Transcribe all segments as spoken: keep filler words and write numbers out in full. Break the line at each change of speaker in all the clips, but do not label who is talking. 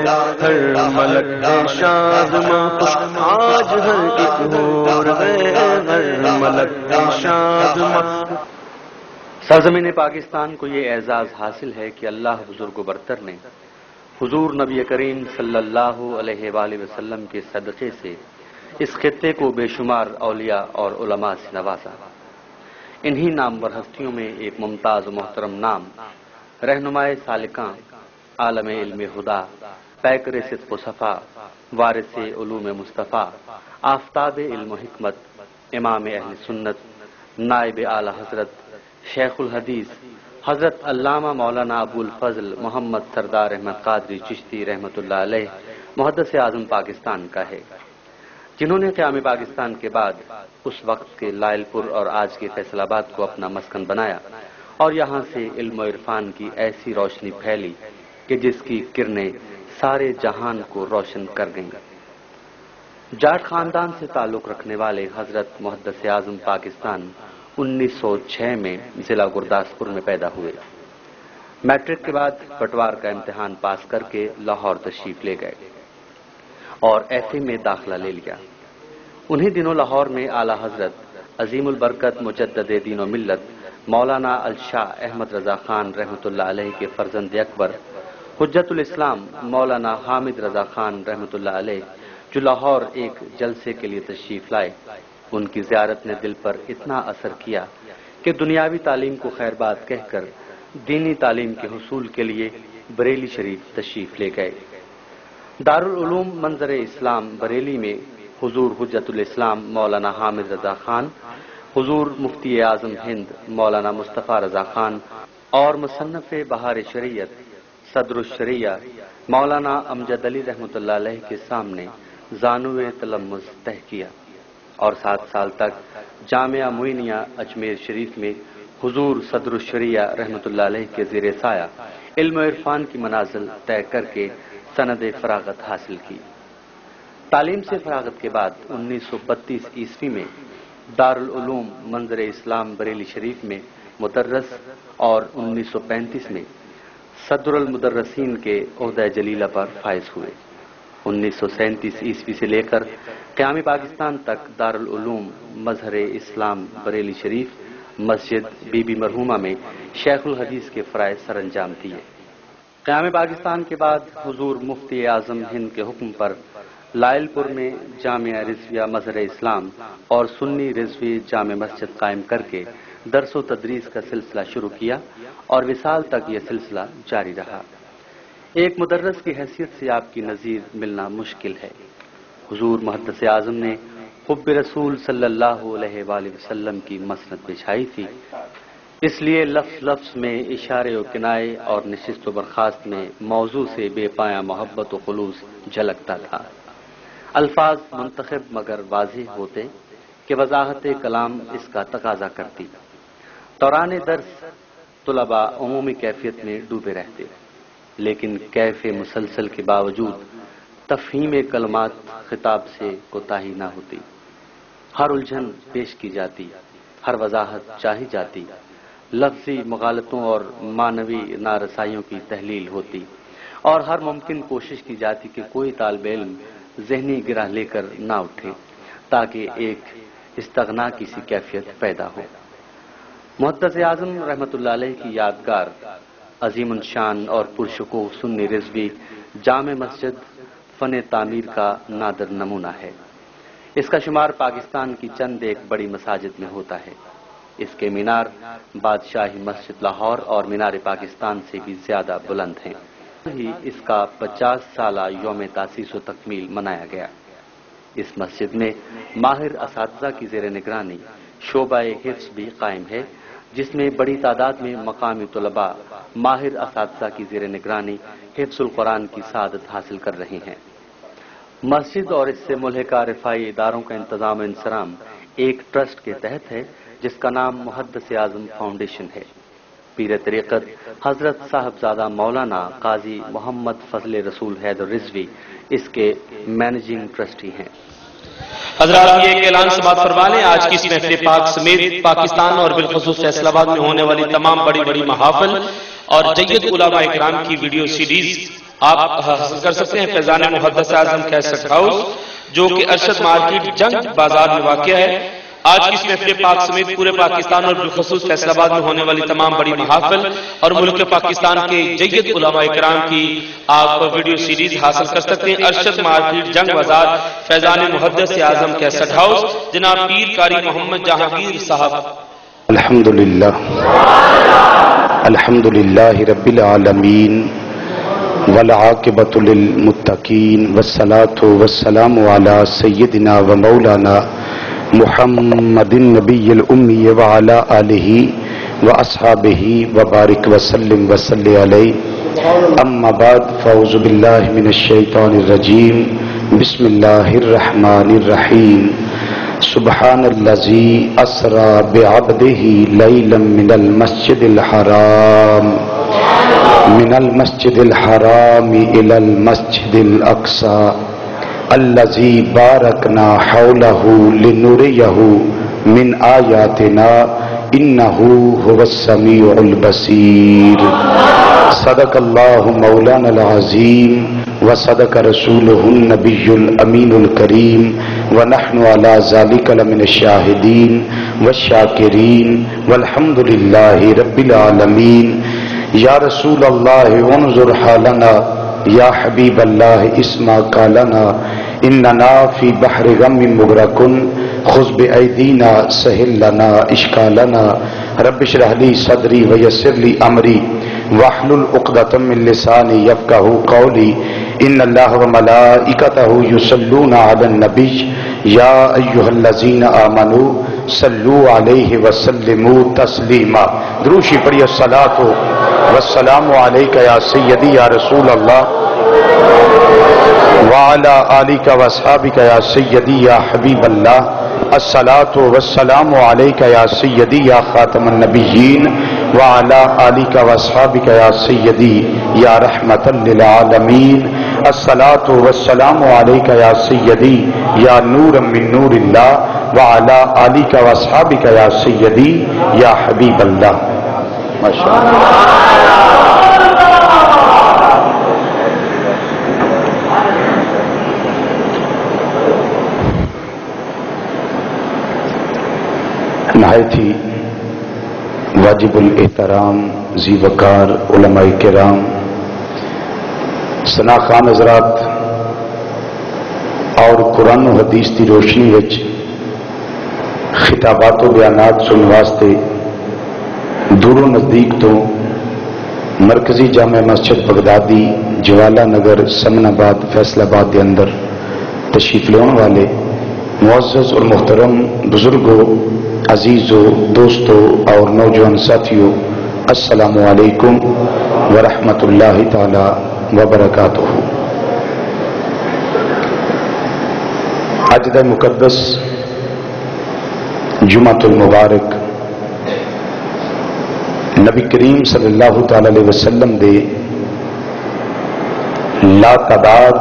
ہر ملک ہے شادماں خوش آج ہر ایک ہور ہے، ہر ملک ہے شادماں۔
سرزمین پاکستان کو یہ اعزاز حاصل ہے کہ اللہ بزرگ و برتر نے حضور نبی کریم صلی اللہ علیہ وآلہ وسلم کے صدقے سے اس خطے کو بے شمار اولیاء اور علماء سے نوازا۔ انہی نامور ہستیوں میں ایک ممتاز و محترم نام رہنمائے سالکاں، عالم علم خدا، پیکر صدق و صفا، وارث علوم مصطفیٰ، آفتاب علم و حکمت، امام اہل سنت، نائب اعلی حضرت شیخ الحدیث حضرت علامہ مولانا ابو الفضل محمد سردار احمد قادری چشتی رحمۃ اللہ علیہ محدث اعظم پاکستان کا ہے، جنہوں نے قیام پاکستان کے بعد اس وقت کے لائل پور اور آج کے فیصل آباد کو اپنا مسکن بنایا اور یہاں سے علم و عرفان کی ایسی روشنی پھیلی کہ جس کی کرنیں سارے جہان کو روشن کر گئیں۔ جاٹ خاندان سے تعلق رکھنے والے حضرت محدث اعظم پاکستان انیس سو چھ میں ضلع گرداسپور میں پیدا ہوئے۔ میٹرک کے بعد پٹوار کا امتحان پاس کر کے لاہور تشریف لے گئے اور ایف اے میں داخلہ لے لیا۔ انہی دنوں لاہور میں اعلی حضرت عظیم البرکت مجدد دین و ملت مولانا الشاہ احمد رضا خان رحمۃ اللہ علیہ کے فرزند اکبر حجت الاسلام مولانا حامد رضا خان رحمۃ اللہ علیہ جو لاہور ایک جلسے کے لیے تشریف لائے، ان کی زیارت نے دل پر اتنا اثر کیا کہ دنیاوی تعلیم کو خیر بات کہہ کر دینی تعلیم کے حصول کے لیے بریلی شریف تشریف لے گئے۔ دارالعلوم منظر اسلام بریلی میں حضور حجت الاسلام مولانا حامد رضا خان، حضور مفتی اعظم ہند مولانا مصطفیٰ رضا خان اور مصنف بہار شریعت صدر الشریعہ مولانا امجد علی رحمۃ اللہ علیہ کے سامنے زانو تلمذ طے کیا اور سات سال تک جامعہ معینیہ اجمیر شریف میں حضور صدر الشریعہ رحمۃ اللہ علیہ کے زیر سایہ علم و عرفان کی منازل طے کر کے سند فراغت حاصل کی۔ تعلیم سے فراغت کے بعد انیس سو بتیس عیسوی میں دارالعلوم منظر اسلام بریلی شریف میں مدرس اور انیس سو پینتیس میں صدر المدرسین کے عہدہ جلیلہ پر فائز ہوئے۔ انیس سو سینتیس عیسوی سے لے کر قیام پاکستان تک دارالعلوم مظہر اسلام بریلی شریف مسجد بی بی مرحومہ میں شیخ الحدیث کے فرائض سر انجام دیے۔ قیام پاکستان کے بعد حضور مفتی اعظم ہند کے حکم پر لائل پور میں جامعہ رضویہ مظہر اسلام اور سنی رضوی جامع مسجد قائم کر کے درس و تدریس کا سلسلہ شروع کیا اور وصال تک یہ سلسلہ جاری رہا۔ ایک مدرس کی حیثیت سے آپ کی نظیر ملنا مشکل ہے۔ حضور محدث اعظم نے حب رسول صلی اللہ علیہ وآلہ وسلم کی مسند بچھائی تھی، اس لیے لفظ لفظ میں اشارے و کنائے اور نشست و برخاست میں موضوع سے بے پایہ محبت و خلوص جھلکتا تھا۔ الفاظ منتخب مگر واضح ہوتے کہ وضاحت کلام اس کا تقاضا کرتی۔ دوران درس طلباء عمومی کیفیت میں ڈوبے رہتے، لیکن کیف مسلسل کے باوجود تفہیم کلمات خطاب سے کوتاہی نہ ہوتی۔ ہر الجھن پیش کی جاتی، ہر وضاحت چاہی جاتی، لفظی مغالطوں اور معنوی نارسائیوں کی تحلیل ہوتی اور ہر ممکن کوشش کی جاتی کہ کوئی طالب علم ذہنی گرہ لے کر نہ اٹھے تاکہ ایک استغنا کی سی کیفیت پیدا ہو۔ محدث اعظم رحمۃ اللہ علیہ کی یادگار عظیم الشان اور پرشکوہ سنی رضوی جامع مسجد فن تعمیر کا نادر نمونہ ہے۔ اس کا شمار پاکستان کی چند ایک بڑی مساجد میں ہوتا ہے۔ اس کے مینار بادشاہی مسجد لاہور اور مینار پاکستان سے بھی زیادہ بلند ہیں۔ ہی اس کا پچاس سالہ یوم تاسیس و تکمیل منایا گیا۔ اس مسجد میں ماہر اساتذہ کی زیر نگرانی شعبہ حفظ بھی قائم ہے، جس میں بڑی تعداد میں مقامی طلباء ماہر اساتذہ کی زیر نگرانی حفظ القرآن کی سعادت حاصل کر رہے ہیں۔ مسجد اور اس سے ملحقہ رفاعی اداروں کا انتظام و انصرام ایک ٹرسٹ کے تحت ہے جس کا نام محدث اعظم فاؤنڈیشن ہے۔ پیر طریقت حضرت صاحبزادہ مولانا قاضی محمد فضل رسول حیدر رضوی اس کے مینیجنگ ٹرسٹی ہیں۔
حضرات یہ ایک اعلان سے بات فرما لیں، آج کی اس محفل پاک سمیت پاکستان اور بالخصوص فیصل آباد میں ہونے والی تمام بڑی بڑی محافل اور جید علماء اکرام کی ویڈیو سیریز آپ حاصل کر سکتے ہیں فیضان محدث اعظم کیسٹ ہاؤس جو کہ ارشد مارکیٹ جنگ بازار میں واقع ہے۔ آج کی اس محفل پاک سمیت پورے پاکستان اور بالخصوص فیصل آباد میں ہونے والی تمام بڑی محافل اور ملک پاکستان کے جید علماء کرام کی آپ ویڈیو سیریز حاصل کر سکتے ہیں۔ ارشد مارکیٹ جنگ بازار فیضان محدث اعظم کیسٹ ہاؤس، جناب پیر قاری محمد جہانگیر صاحب۔
الحمدللہ الحمدللہ رب العالمین والعاقبۃ للمتقین والصلاۃ والسلام علی سیدنا و مولانا محمد النبی الامی وعلی آلہ واصحابہ وبارک وسلم وصلی علیہ، اما بعد فاعوذ باللہ من الشیطان الرجیم، بسم اللہ الرحمن الرحیم، سبحان الذی اسری بعبدہ لیلا من المسجد الحرام من المسجد الحرام الى المسجد الاقصى الذي باركنا حوله لنريه من آياتنا إنه هو السميع البصير۔ صدق الله مولانا العظيم وصدق رسوله النبي الأمين الكريم، ونحن على ذلك لمن الشاهدين والشاكرين والحمد لله رب العالمين۔ یا رسول اللہ انظر حالنا، یا حبیب اللہ اسمع قالنا، اننا فی بحر غم مغرق خذ بایدینا سہل لنا اشکالنا، رب اشرح لی صدری ویسر لی امری واحلل عقدۃ من لسانی یفقہوا قولی، ان اللہ وملائکتہ یصلون علی النبی یا ایھا الذین آمنوا صلوا علیہ وسلموا تسلیما۔ دروشی پڑھی الصلاۃ والسلام علیک یا سیدی یا رسول اللہ وعلی آلک واصحابک یا سیدی یا حبیب اللہ، الصلاۃ والسلام علیک یا سیدی یا خاتم النبیین وعلی آلک واصحابک یا سیدی یا رحمۃ للعالمین، الصلاۃ والسلام علیک یا سیدی یا نور من نور اللہ وعلی آلک واصحابک یا سیدی یا حبیب اللہ۔ ماشاءاللہ۔ نہایت ہی واجب الاحترام ذی وقار علماء کرام، ثنا خان حضرات اور قرآن و حدیث کی روشنی وچ خطابات و بیانات سن واسطے دور و نزدیک تو مرکزی جامع مسجد بغدادی جوالا نگر سمن آباد فیصل آباد کے اندر تشریف لے والے معزز اور محترم بزرگوں، عزیزوں، دوستوں اور نوجوان ساتھیوں، السلام علیکم ورحمۃ اللہ تعالی وبرکاتہ۔ اج دا مقدس جمعۃ المبارک نبی کریم صلی اللہ تعالی علیہ وسلم دے لا تعداد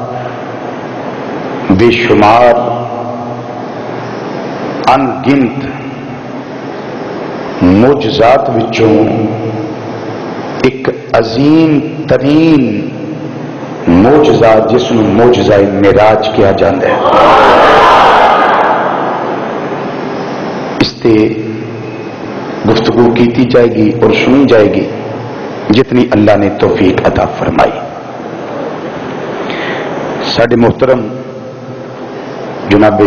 بے شمار ان گنت معجزات وچوں ایک عظیم ترین معجزہ جس نوں معجزہ معراج کہا جاتا ہے، اس تے گفتگو کیتی جائے گی اور سنی جائے گی جتنی اللہ نے توفیق عطا فرمائی۔ ساڈے محترم جناب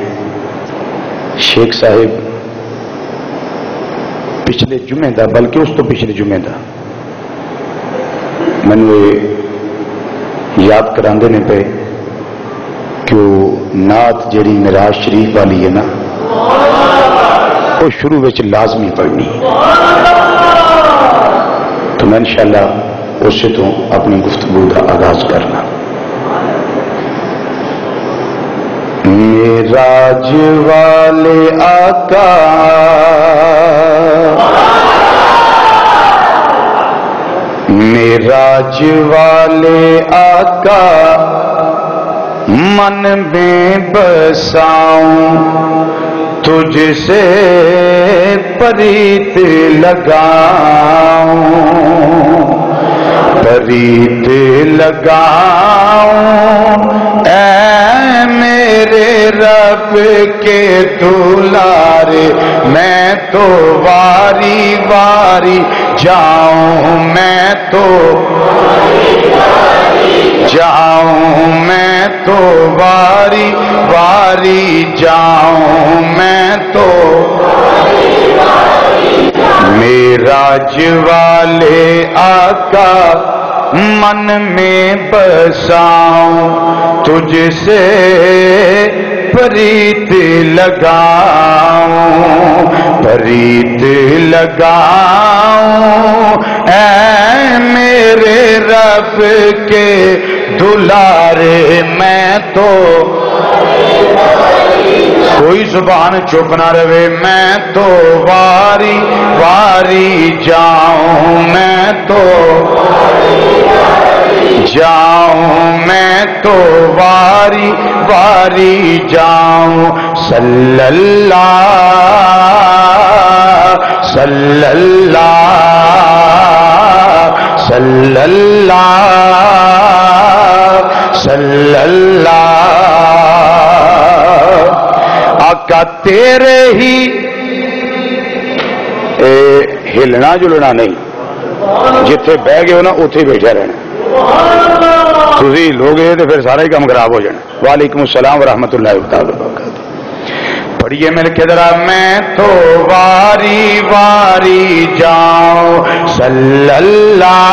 شیخ صاحب پچھلے جمعے دا بلکہ اس تو پچھلے جمعے دا مینو یاد کراندے نے پے کہ وہ نعت جڑی معراج شریف والی ہے نا، وہ شروع وچ لازمی پڑھنی، تو میں انشاءاللہ اس سے تو اپنی گفتگو کا آغاز کرنا۔ معراج والے آقا معراج والے آقا من میں بساؤں تجھ سے پریت لگاؤں، برید لگاؤں اے میرے رب کے دلارے، میں تو واری واری جاؤں، میں تو جاؤں، میں تو واری واری جاؤں، میں تو معراج والے آقا من میں بساؤں، تجھ سے پریت لگاؤں، پریت لگاؤں اے میرے رب کے دلارے، میں تو کوئی زبان چپ نہ رہے، میں تو واری واری جاؤں، میں تو جاؤں، میں تو واری واری جاؤں، صلی اللہ صلی اللہ صلی اللہ صلی اللہ۔ آقا تیرے ہی اے ہلنا جلنا نہیں، جتھے بہ گئے ہو نا اتھے بیٹھے رہنا، تھی لوگ تو پھر سارا ہی کام خراب ہو جانا۔ وعلیکم السلام ورحمۃ اللہ وبرکاتہ۔ پڑھیے مل کے ذرا، میں تو واری واری جاؤں، صلی اللہ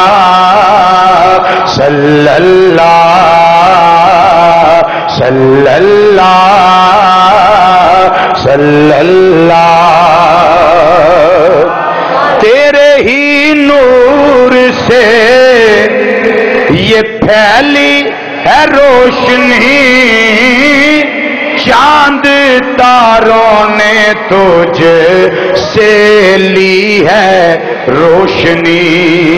صلی اللہ صلی اللہ صلی اللہ۔ تیرے ہی نور سے یہ پھیلی ہے روشنی، چاند تاروں نے تجھ سے لی ہے روشنی۔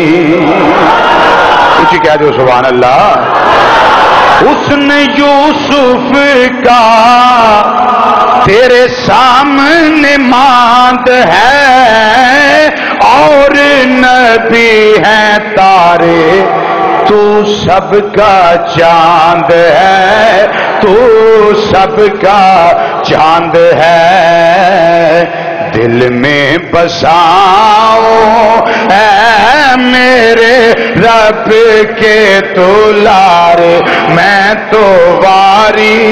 کچھ کہہ دو سبحان اللہ۔ حسن یوسف کا تیرے سامنے ماند ہے، اور نبی ہیں تارے، تو سب کا چاند ہے، تو سب کا چاند ہے۔ دل میں بساؤ اے میرے رب کے دلارے، میں تو واری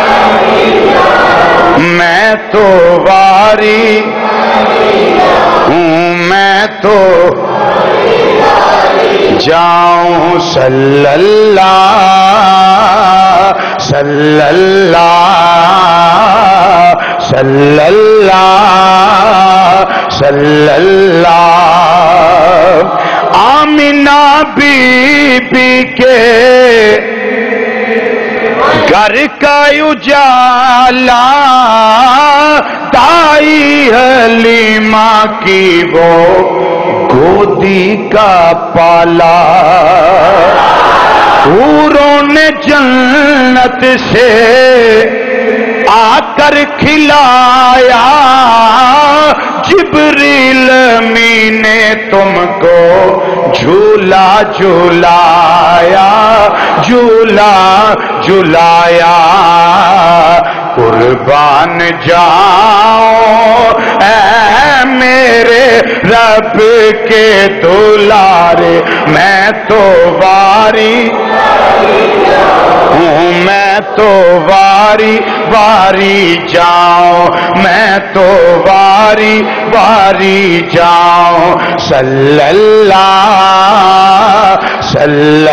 میں تو واری ہوں، میں تو جاؤں، صلی اللہ صلی اللہ صلی اللہ صلی اللہ۔ آمنہ بی بی کے گھر کا اجالا، دائی حلیمہ کی وہ گودی کا پالا، حوروں نے جنت سے آ کر کھلایا، جبریل امی نے تم کو جھولا جھولایا، جھولا جھولایا۔ قربان جاؤ اے میرے رب کے دلارے، میں تو واری ہوں، میں تو واری واری جاؤں، میں تو واری واری جاؤں، صلی اللہ صلی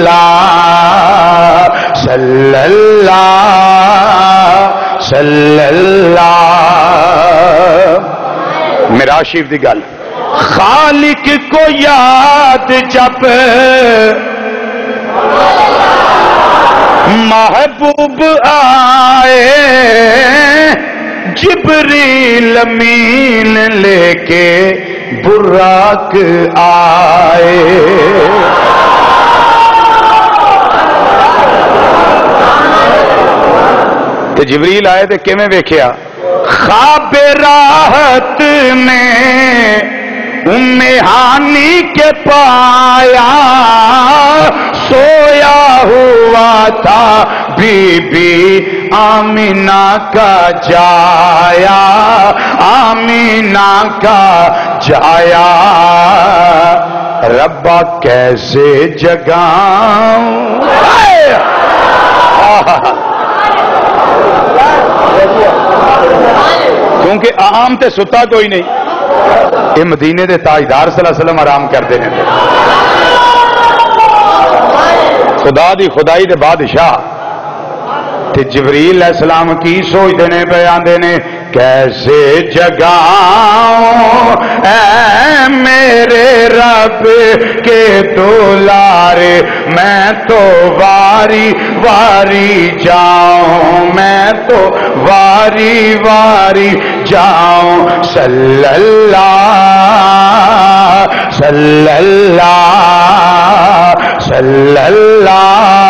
اللہ صلی اللہ صلی اللہ۔ معراج شریف دی گل، خالق کو یاد جب محبوب آئے، جبریل امین لے کے براق آئے، تو جبریل آئے تو کیویں ویکھیا؟ خواب راحت میں उम्मेहानी के पाया सोया हुआ था बीबी आमीना का जाया, आमीना का जाया। रब्बा कैसे जगाऊं, क्योंकि आम ते सुता कोई नहीं, ये मदीने दे ताजदार सल्लल्लाहु अलैहि वसल्लम आराम करते हैं। खुदा दी खुदाई दे बादशाह ते जिबरील अलैहिस्सलाम की सोचते ने पे आंदे ने कैसे जगाऊं ऐ मेरे रब के दुलारे, मैं तो वारी वारी जाऊं, मैं तो वारी वारी जाऊं। सल्लल्लाह सल्लल्लाह सल्लल्लाह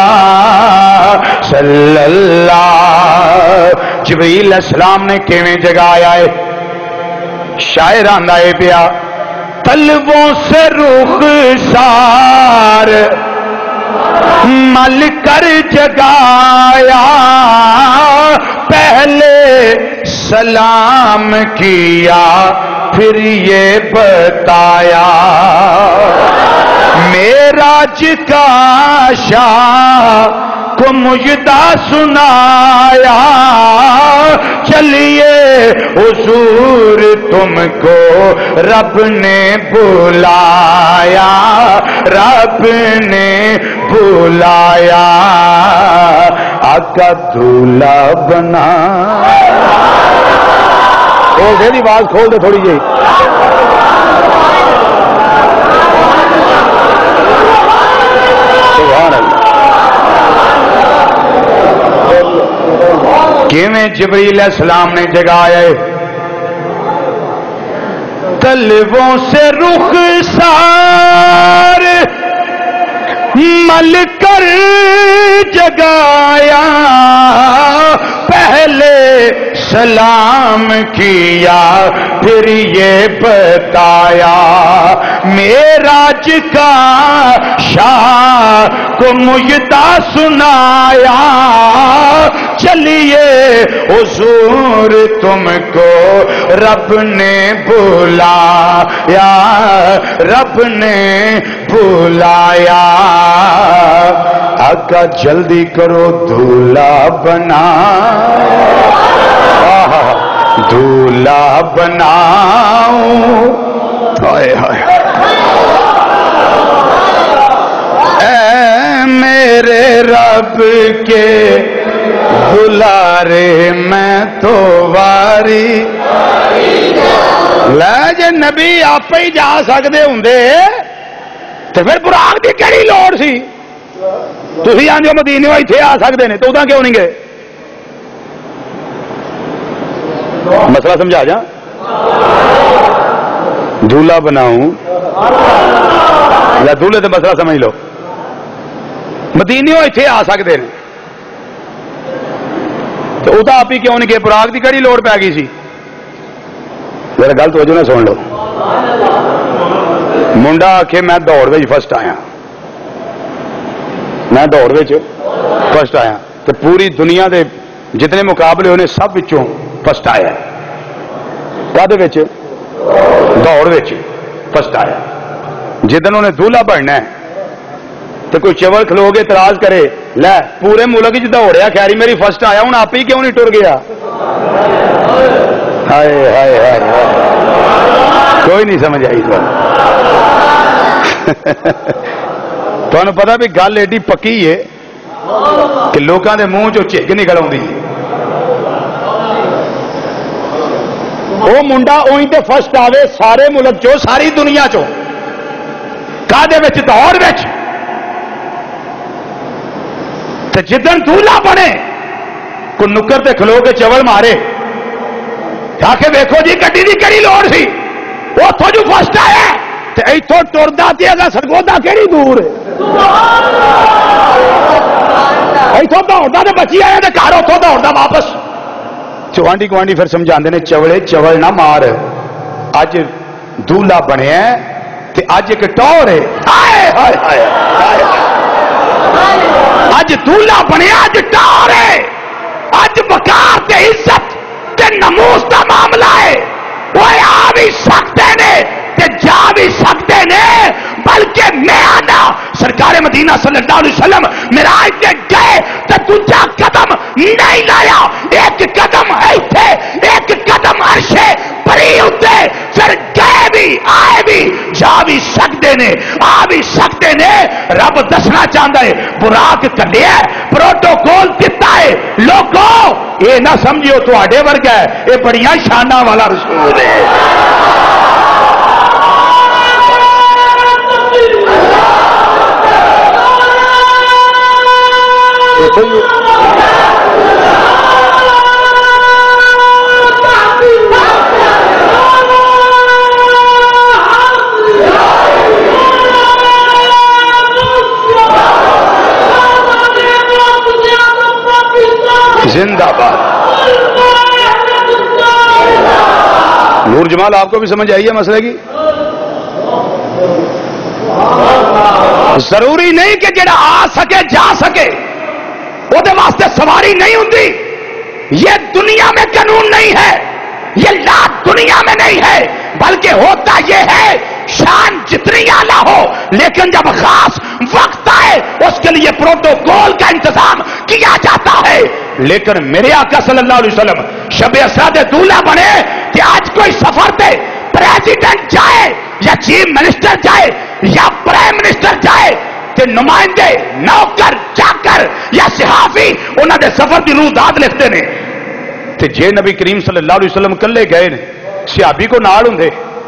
सल्लल्लाह। जिब्रील अलैहिस्सलाम ने किवें जगाया है? शायर आंदा है पिया, तलवों से रुख सार मल कर जगाया, पहले सलाम किया फिर ये बताया, मेराज का शाह को मुजदा सुनाया, चलिए हुजूर तुमको रब ने बुलाया, रब ने बुलाया। आका दूल्हा बना, खोल दे आवाज, खोल दे थोड़ी जी। सुभान अल्लाह। किवें जिब्रील अलैहिस्सलाम ने जगाया है? तलवों से रुख सार मल कर जगाया, पहले सलाम किया फिर ये बताया, मेराज का शाह को मुजदा सुनाया, चलिए हुजूर तुमको रब ने बुलाया, रब ने बुलाया। आका जल्दी करो दूल्हा बना, दूल्हा बनाऊं। हाय हाय ऐ मेरे रब के दुलारे, मैं तो वारी लै जे नबी आप ही जा सकते होंगे तो फिर बुराक की केड़ी लोड़ सी? तुसीं आंदे हो मदीने इत्थे आ सकते हैं तो उदा क्यों नहीं गए? मसला समझा जा। दूल्हा बनाऊं या दूल्हे तो मसला समझ लो, मदीने इत्थे आ सकते हैं तो उदा आप ही क्यों नहीं गए? बुराक की केड़ी लोड़ पै गई सी? मेरा गल तवज्जो ना सुन लो। मुंडा आखे मैं दौड़ में फस्ट आया, मैं दौड़ में फस्ट आया तो पूरी दुनिया के जितने मुकाबले उन्हें सब विचों फस्ट आया। कादे विच? दौड़ विच फस्ट आया। जिदन उन्हें दूल्हा बनना है तो कोई चवल खलो के इतराज करे, लै पूरे मुल्क च दौड़िया खैरी मेरी फस्ट आया, हूं आप ही क्यों नहीं टुर गया? हाय हाय हाय कोई नहीं समझ आई तुहानू पता भी गल एडी पक्की है कि लोगों के मुंह चो झिग निकल आउंदी। वो मुंडा उही ते फस्ट आवे सारे मुल्क चो, सारी दुनिया चो, कादे विच? दौड़ विच। ते जिदन दूल्हा बने को नुक्कर ते खलो के चवल मारे, आके देखो जी गड्डी की केड़ी लोड़ सी, उथों जो फस्ट आया ते इथों टुरदा ते अगर सरगोदा केड़ी दूर है, इथों दौड़दा ते बची आया ते घर उथों दौड़दा वापस। चौआंडी गुआंढी फिर समझाते हैं चवले चवल ना मार, अज दूल्हा बनया ते अज एक टौर है, हाय हाय हाय अज दूल्हा बनया अज टौर है, अज वकार ते इज्जत ते नमूस का मामला है। वो आ भी सकते ने ते जा भी सकते ने, बल्कि मैं आना सरकार मदीना सल्लल्लाहु अलैहि वसल्लम मेराज ते गए तो दूजा कदम नहीं लाया, एक कदम है थे, एक कदम अर्शे परी उत्ते, फिर गए भी आए भी जा भी सकते ने आ भी सकते ने। रब दसना चाहता है बुराक कलिया प्रोटोकॉल दिता है, लोगों ये ना समझियो तुहाडे वर्गा है, ये बड़ियां शाना वाला रसूल है। जिंदाबाद। नूर जमाल आपको भी समझ आई है मसले की? जरूरी नहीं कि जेड़ा आ सके जा सके वो वास्ते सवारी नहीं होती। ये दुनिया में कानून नहीं है, ये लात दुनिया में नहीं है, बल्कि होता ये है शान जितनी आला हो, लेकिन जब खास वक्त आए उसके लिए प्रोटोकॉल का इंतजाम किया जाता है। लेकिन मेरे आका सल्लल्लाहु अलैहि वसल्लम शब असरा दे दूल्हा बने कि आज कोई सफर पे प्रेसिडेंट जाए या चीफ मिनिस्टर जाए या प्राइम मिनिस्टर जाए ते नुमाइंदे नौकर चाकर या सिहाफी उन्होंने सफर की रूह दाद लिखते ने। ते जे नबी करीम सल्लल्लाहु अलैहि वसल्लम कल्ले गए ने, सिहाबी को नाल हुंदे,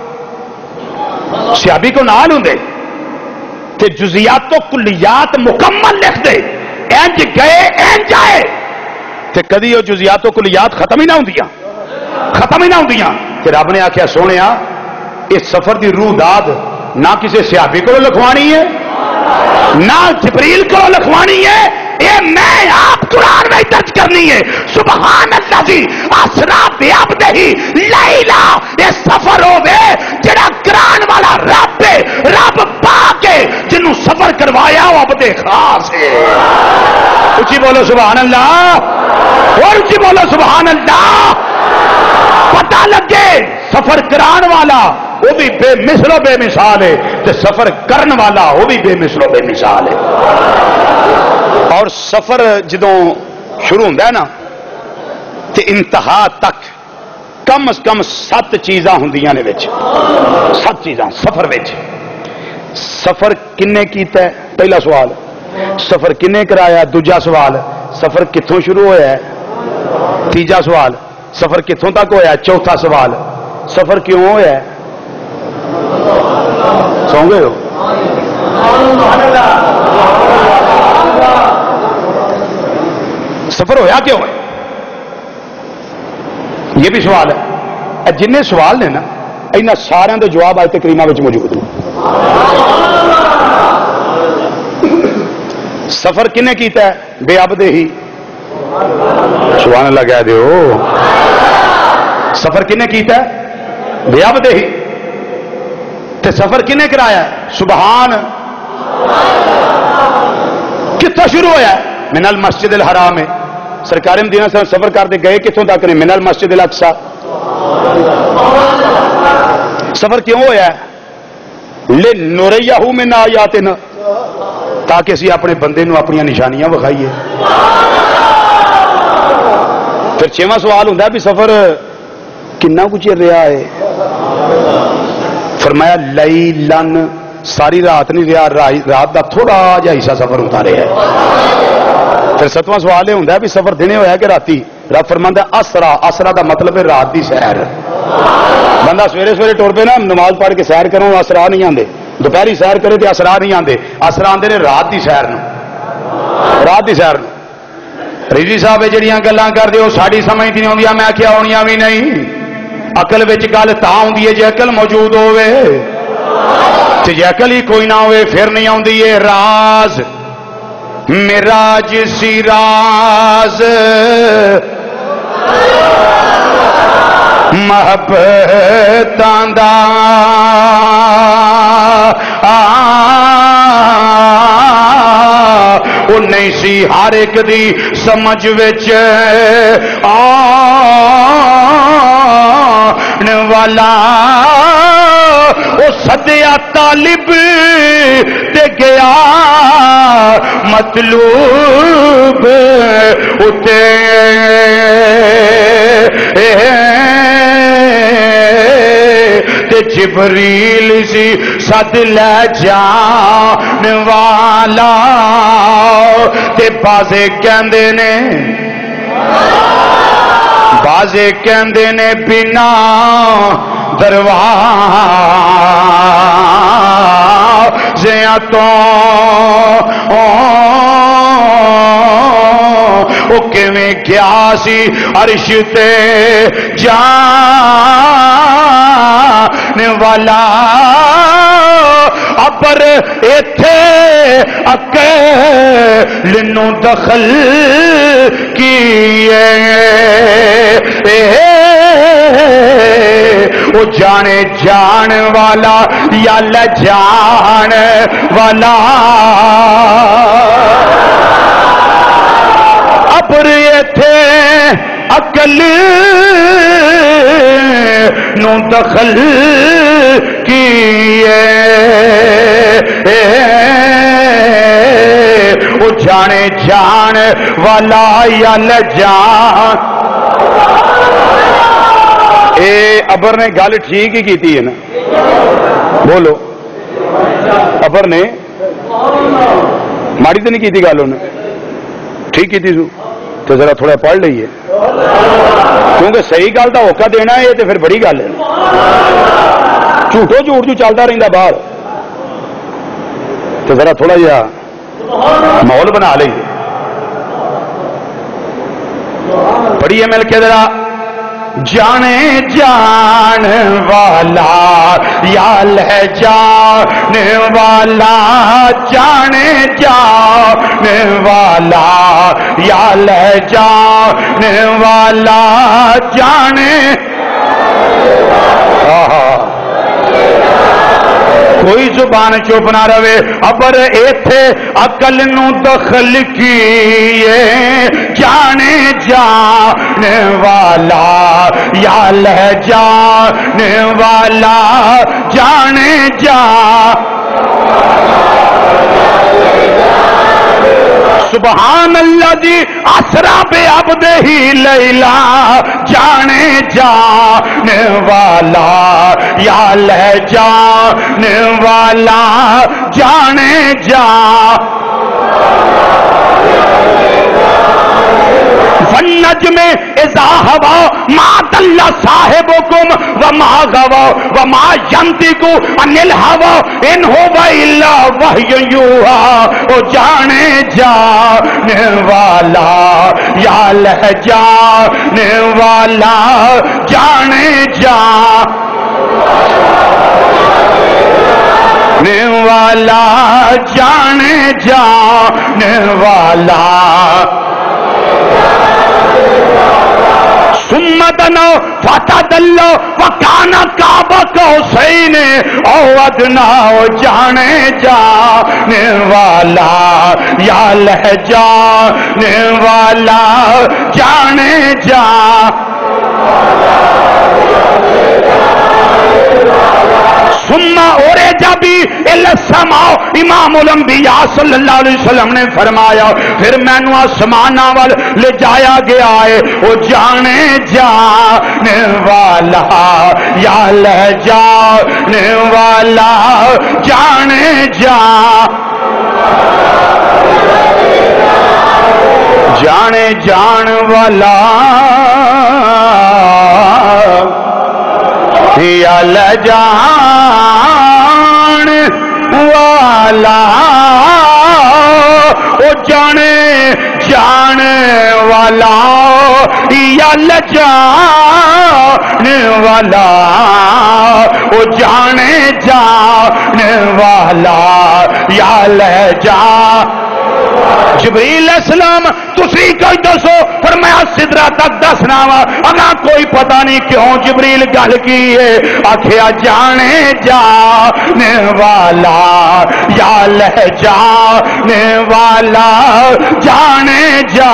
सिहाबी को नाल हुंदे ते जुजियात तो कुलियात मुकम्मल लिख दे, इंज गए इंज आए, ते कदी वो जुजियात तो कुलियात खत्म ही ना होंदियां, खत्म ही ना होंदियां। ते रब ने आख्या सोनिया इस सफर की रूह दाद ना किसी सिहाबी को लिखवानी है ना जिब्रील को लिखवानी है, ये मैं आप कुरान में दर्ज करनी है। सुबहान अल्लाह जी असरा बिअब्दिही लैला, ये सफर होवे जेड़ा करान वाला रब है, रब पाक है जिन्हों सफर करवाया वो अपने खास है। उची बोलो सुबहान अल्लाह, और उची बोलो सुबहान अल्लाह। पता लगे सफर करान वाला वो भी बेमिसलो बेमिसाल है, तो सफर करने वाला वो भी बेमिसलो बेमिसाल है। और सफर जदों शुरू होंदा है ना ते इंतहा तक कम अज कम सत्त चीज़ां होंदियां ने विच, सत्त चीज़ां सफर विच। सफर किन्ने कीता है? पहला सवाल सफर किन्ने कराया? दूजा सवाल सफर कित्थों शुरू होया है? तीजा सवाल सफर कित्थों तक होया? चौथा सवाल सफर क्यों होया है? सौ गए हो? सफर होया क्यों है? ये भी सवाल है। जिन्ने सवाल ने ना इन्हां सारियां दे जवाब आयत करीमा विच मौजूद हैं। सफर किन्ने कीता है? बेअब्दिही, सुभान अल्लाह कह दो। सफर किन्ने कीता है? बेअब्दिही। ते सफर किन्ने कराया? सुबहान। कित्थों शुरू होया? मिनल मस्जिद अल हराम है। सरकार मदीना से सफर करते गए कित्थों तक ने? मिनल मस्जिद अल अक्सा। सफर क्यों होया? ले नुरैयाहू मिन आयातिना, ताकि असी अपने बंदे नूं अपनी निशानियां विखाईए। फिर छेवां सवाल हुंदा भी सफर किन्ना कुछ चिर रहा है? फरमाया लैलन, सारी रात नहीं रहा, रात का थोड़ा जा हिस्सा सफर होता रहा है। फिर सतवां सवाल यह होंदा भी सफर दिने होया कि राती? रब फरमांदा असरा, असरा का मतलब है रात की सैर। बंदा सवेरे सवेरे टुर पे ना नमाज पढ़ के सैर करो, असरा नहीं आते। दोपहरी सैर करे तो असरा नहीं आते, असरा आते ने रात की सैर नूं, रात की सैर नूं। रिजी साहब जड़ियां गल्लां करदे हो साडी समझ नहीं आउंदियां, मैं आख्या आउणियां भी नहीं। अकल विच गल तां आउंदी है जे अकल मौजूद होवे, ते जे अकल ही कोई ना होवे फिर नहीं आउंदी। है राज मिराज सी राज محبتاں دا وہ نہیں سی ہر ایک دی سمجھ وچ آن والا وہ سدیا طالب تے گیا مطلوب اتے تے جبریل سی سد لے جان والا تے بازے کہندے نے بازے کہندے نے بنا دروازیاں تو وہ کیویں گیا سی عرش تے جان والا ابر ایتھے اکیل نو دخل کیے وہ جانے جان والا یا لجان والا ابر ایتھے اکل نو دخل کیے وہ جانے جان والا یا لجان اے ابر نے گل ٹھیک ہی کیتی ہے نا بولو ابر نے ماڑی تو نہیں کیتی گل انہیں ٹھیک کیتی سو تو ذرا تھوڑا پڑھ لئیے کیونکہ صحیح گل کا ہوکا دینا ہے تو پھر بڑی گل ہے جھوٹو جھوٹ جو چلتا رہتا باہر تو ذرا تھوڑا جہا ماحول بنا لئیے پڑھیے مل کے ذرا جانے جان والا یا لے جان والا جانے جان والا یا لے جان والا جانے کوئی زبان چپ نہ رہے ابر ایتھے عقل نو دخل کیے جانے جان والا یا لے جان والا جانے جان سبحان اللہ جی اسرا بے عبدہ لیلا جانے جان والا یا لے جان والا جانے جان والنجم اذا ہوا ما دل صاحبکم وما غوا وما ينطق عن الهوى ان هو الا وحی یوحی او جانے جانے والا یا لے جانے والا جانے جانے والا جانے جانے والا ثم دنو فتدلو وکانا کعبہ قوسین او ادنا جانے جانے والا یا لے جانے والا جانے ثم اورے جبی السماء امام الانبیاء صلی اللہ علیہ وسلم نے فرمایا پھر میں نو آسمان وال لے جایا گیا ہے وہ جانے جانے والا یا لے جانے والا جانے جانے جانے جان والا یا لے جان والا او جانے جان والا یا لے جان والا او جانے جان والا یا لے جان جبریل علیہ السلام تسی کوئی دسو، فرمایا سدرا تک دسنا وا، اگا کوئی پتہ نہیں کیوں جبریل گل کی ہے، آخیا جانے جانے والا یا لہ جانے والا جانے جا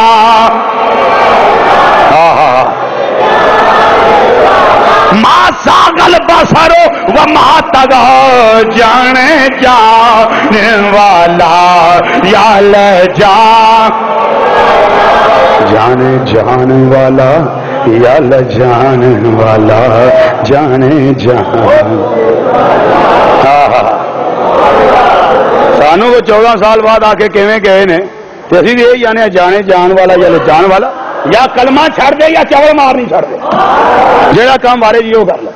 ما ساگل بسرو و ما تگا جانے جانے والا یا لہ جا جانے جانے والا یا لہ جانے والا جانے جان سانو وہ چودہ سال بعد آ کے کیویں گئے نے تے اسی بھی یہی جانے جانے جان والا یا لہ جان والا، یا کلمہ چھڑ دے یا چاول مار نہیں چھڑ دے، جیڑا کام بارے جی وہ کر لے۔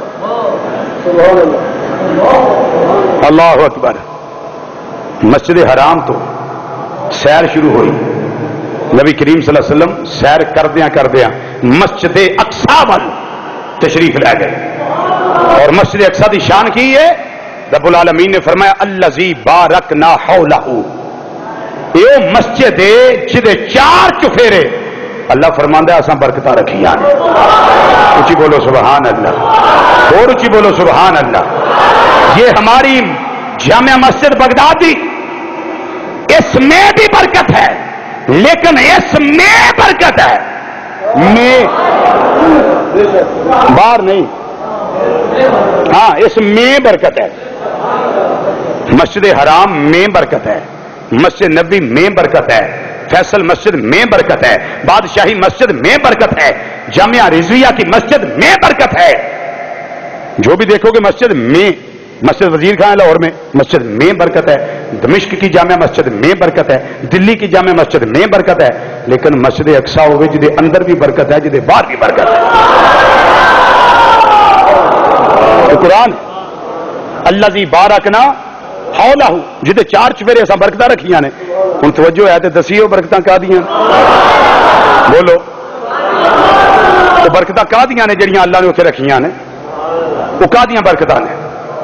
اللہ اکبر۔ مسجد حرام تو سیر شروع ہوئی، نبی کریم صلی اللہ علیہ وسلم سیر کردیاں کردیاں مسجد اقصی وال تشریف لے گئے، اور مسجد اقصی دی شان کی ہے، رب العالمین نے فرمایا الذی بارکنا حولہ، یہ مسجد ہے جدے چار چفیرے اللہ فرماندا ہے اساں برکتاں رکھیاں نے۔ اونچی بولو سبحان اللہ، اور اونچی بولو سبحان اللہ۔ یہ ہماری جامع مسجد بغدادی، اس میں بھی برکت ہے، لیکن اس میں برکت ہے، میں باہر نہیں، ہاں اس میں برکت ہے۔ مسجد حرام میں برکت ہے، مسجد نبی میں برکت ہے، فیصل مسجد میں برکت ہے، بادشاہی مسجد میں برکت ہے، جامعہ رضویہ کی مسجد میں برکت ہے۔ جو بھی دیکھو گے مسجد میں، مسجد وزیر خان لاہور میں مسجد میں برکت ہے، دمشق کی جامع مسجد میں برکت ہے، دلی کی جامع مسجد میں برکت ہے، لیکن مسجد اقصی ہوئے جدے اندر بھی برکت ہے، جدے باہر بھی برکت ہے۔ تو قرآن الذی بارکنا حولہ، جدے چار چفیرے اساں برکتاں رکھیاں نے، ہن توجہ ہے تے دسیو برکتاں کا دیاں، بولو تو برکتاں کا دیاں نے جڑیاں اللہ نے اتنے رکھیاں نے، وہ کا دیاں برکتاں نے؟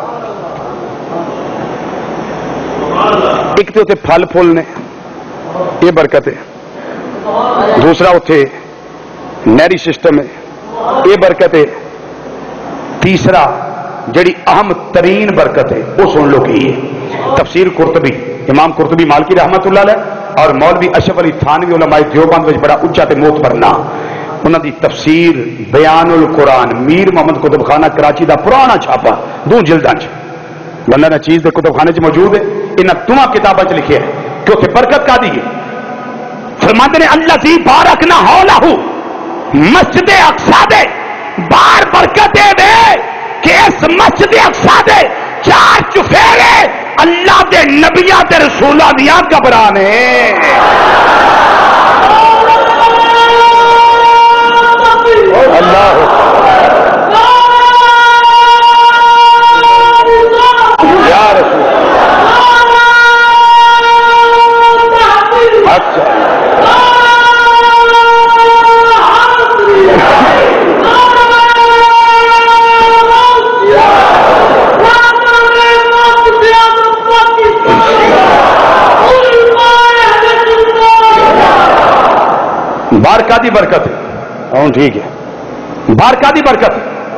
ایک تو اتنے پھل پھول نے، یہ برکت ہے، دوسرا اتنے نہری سسٹم ہے، یہ برکت ہے، تیسرا جڑی اہم ترین برکت ہے وہ سن لو کی ہے، تفسیر قرطبی، امام قرطبی مالکی رحمت اللہ علیہ اور مولوی اشرف علی تھانوی علماء دیوبند وچ بڑا اونچا تے معتبر نام، انہاں دی تفسیر بیان القرآن میر محمد کتب خانہ کراچی دا پرانا چھاپا دو جلداں چ بندہ نہ چیز دے کتب خانے چ موجود ہے، انہاں دونوں کتاباں چ لکھیا ہے کہ اتنے برکت کا دی ہے۔ فرماتے نے الذی بارکنا حولہ، مسجد اقصی دے بار برکت دے دے کہ اس مسجد اقصی دے چار چفیرے اللہ دے نبیاں تے رسولاں دیاں قبراں نے۔ اللہ یا رسول اچھا بارکا دی برکت ہوں ٹھیک ہے، بارکا دی برکت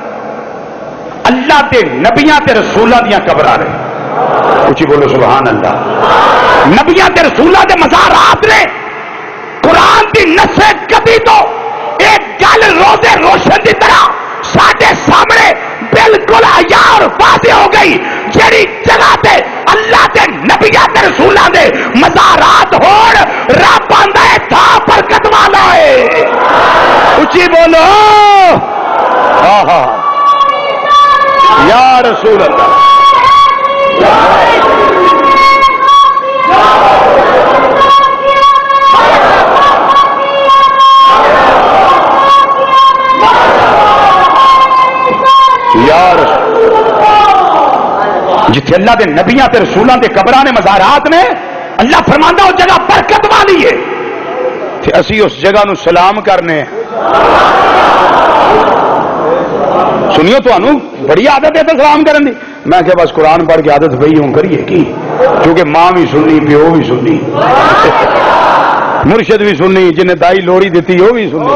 اللہ دے نبیاں تے رسولاں دیاں قبراں نے، اونچی بولو سبحان اللہ۔ نبیاں تے رسولاں دے مزارات نے، قرآن دی نص کبھی تو ایک گل روزے روشن دی طرح ساڈے سامنے بالکل عیاں اور واضح ہو گئی، جڑی جگہ تے اللہ دے نبیاں تے رسولاں دے مزارات ہون رب آندا ہے تھا برکت والا ہے، اونچی بولو ہاں ہاں یا رسول اللہ۔ جتھے اللہ دے نبیاں تے رسولاں دے قبراں نے مزارات نے، اللہ فرماندا اس جگہ برکت والی ہے، تے اسی اس جگہ نو سلام کرنے۔ سنیو تو انو بڑی عادت ہے سلام کرن دی، میں کہ بس قرآن پڑھ کے عادت پئی ہوں کریے کی کیونکہ ماں بھی سنی پیو بھی سنی مرشد بھی سنی جنہیں دائی لوڑی دیتی وہ بھی سنی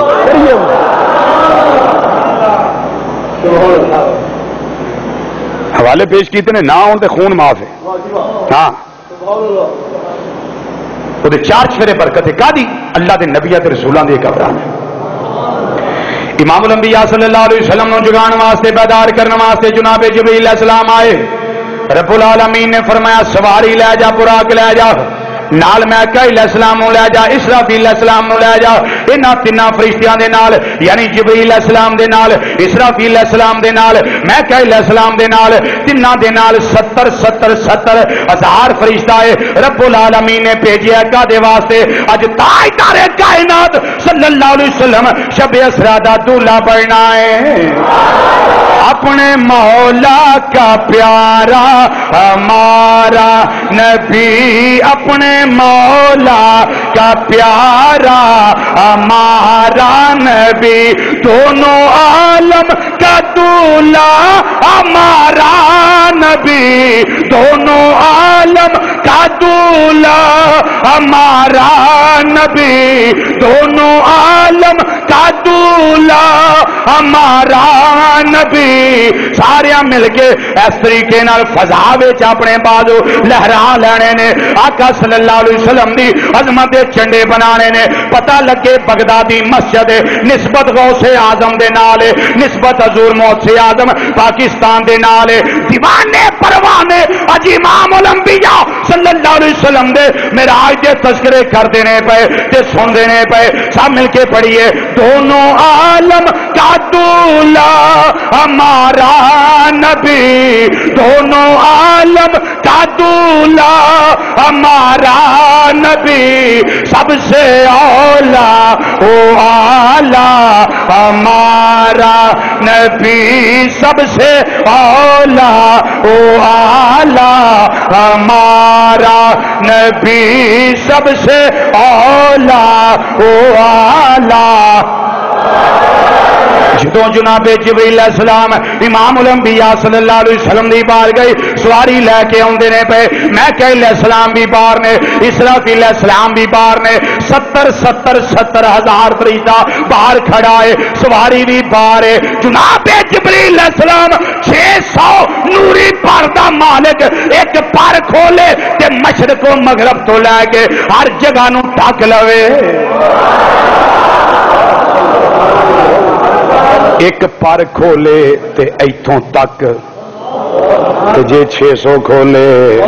حوالے پیش کیتے نے نہ ہوں تے خون معاف ہے ہاں وہ چار چفیرے برکت ہے کا دی اللہ دے نبیہ تے رسولان دے قبران ہے امام الانبیاء صلی اللہ علیہ وسلم نو جگان واسطے بیدار کرنے واسطے جناب جبریل علیہ السلام آئے رب العالمین نے فرمایا سواری لے جا براق لے جا نال میکائیل علیہ السلام نو لے جا اسرافیل علیہ السلام نو لے جا انہاں تیناں فرشتیاں دے نال یعنی جبریل علیہ السلام دے نال اسرافیل علیہ السلام دے نال میکائیل علیہ السلام دے نال تیناں دے نال ستر ستر ستر ہزار فرشتہ رب العالمین نے بھیجیا کا دے واسطے اج تاجدار کائنات صلی اللہ علیہ وسلم شب اسرا دا دولہا بننا ہے اپنے مولا کا پیارا ہمارا نبی اپنے مولا کا پیارا ہمارا نبی دونوں عالم کا دولہا ہمارا نبی دونوں عالم کا دولہا ہمارا نبی دونوں عالم کا دولہا ہمارا نبی سارے مل کے اس طریقے نال فضا وچ اپنے بازو لہرا لینے نے آقا صلی اللہ علیہ وسلم دی عظمت دے چنڈے بنانے نے پتہ لگے بغدادی مسجد نسبت غوث اعظم دے نال نسبت حضور موت اعظم پاکستان دے نال دیوانے پروانے اج امام الانبیاء صلی اللہ علیہ وسلم دے معراج دے تذکرے کر دینے پے تے سن دینے پے سب مل کے پڑھیے دونوں عالم کا دولہا ہمارا نبی دونوں عالم کا دولہا ہمارا نبی سب سے اولا او آلہ ہمارا نبی سب سے اولا او آلہ ہمارا نبی سب سے اولا او آلہ جدوں جناب جبریل علیہ السلام امام الانبیاء صلی اللہ علیہ وسلم دی بار گئی سواری لے کے آندے نے پے میکائیل علیہ السلام بھی بار نے اسرافیل علیہ السلام بھی بار نے ستر ستر ستر ہزار فرشتہ باہر کھڑا ہے سواری بھی بار ہے جناب جبریل علیہ السلام چھ سو نوری پر دا مالک ایک پر کھولے تے مشرق و مغرب تو لے کے ہر جگہ نو ٹک لوے ایک پر کھولے تے ایتھوں تک تے جے چھ سو کھولے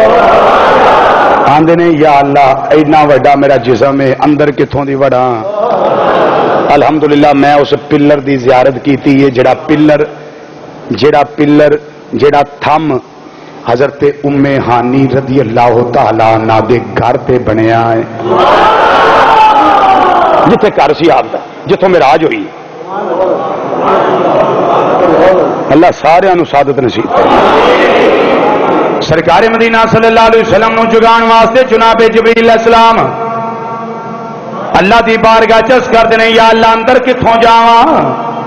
آندے نے یا اللہ اینا وڈا میرا جسم ہے اندر کتھوں دی وڈا الحمدللہ میں اس پلر دی زیارت کیتی ہے جڑا پلر جڑا پلر جڑا تھم حضرت ام ہانی رضی اللہ تعالی عنہ دے گھر تے بنیا ہے جتھے گھر سی آپ دا جتھوں معراج ہوئی اللہ سارے انو سعادت نصیب سرکار مدینہ صلی اللہ علیہ وسلم نو جگان واسطے جناب جبریل علیہ السلام اللہ دی بارگاہ چس کر دینے یا اللہ اندر کتھوں جاواں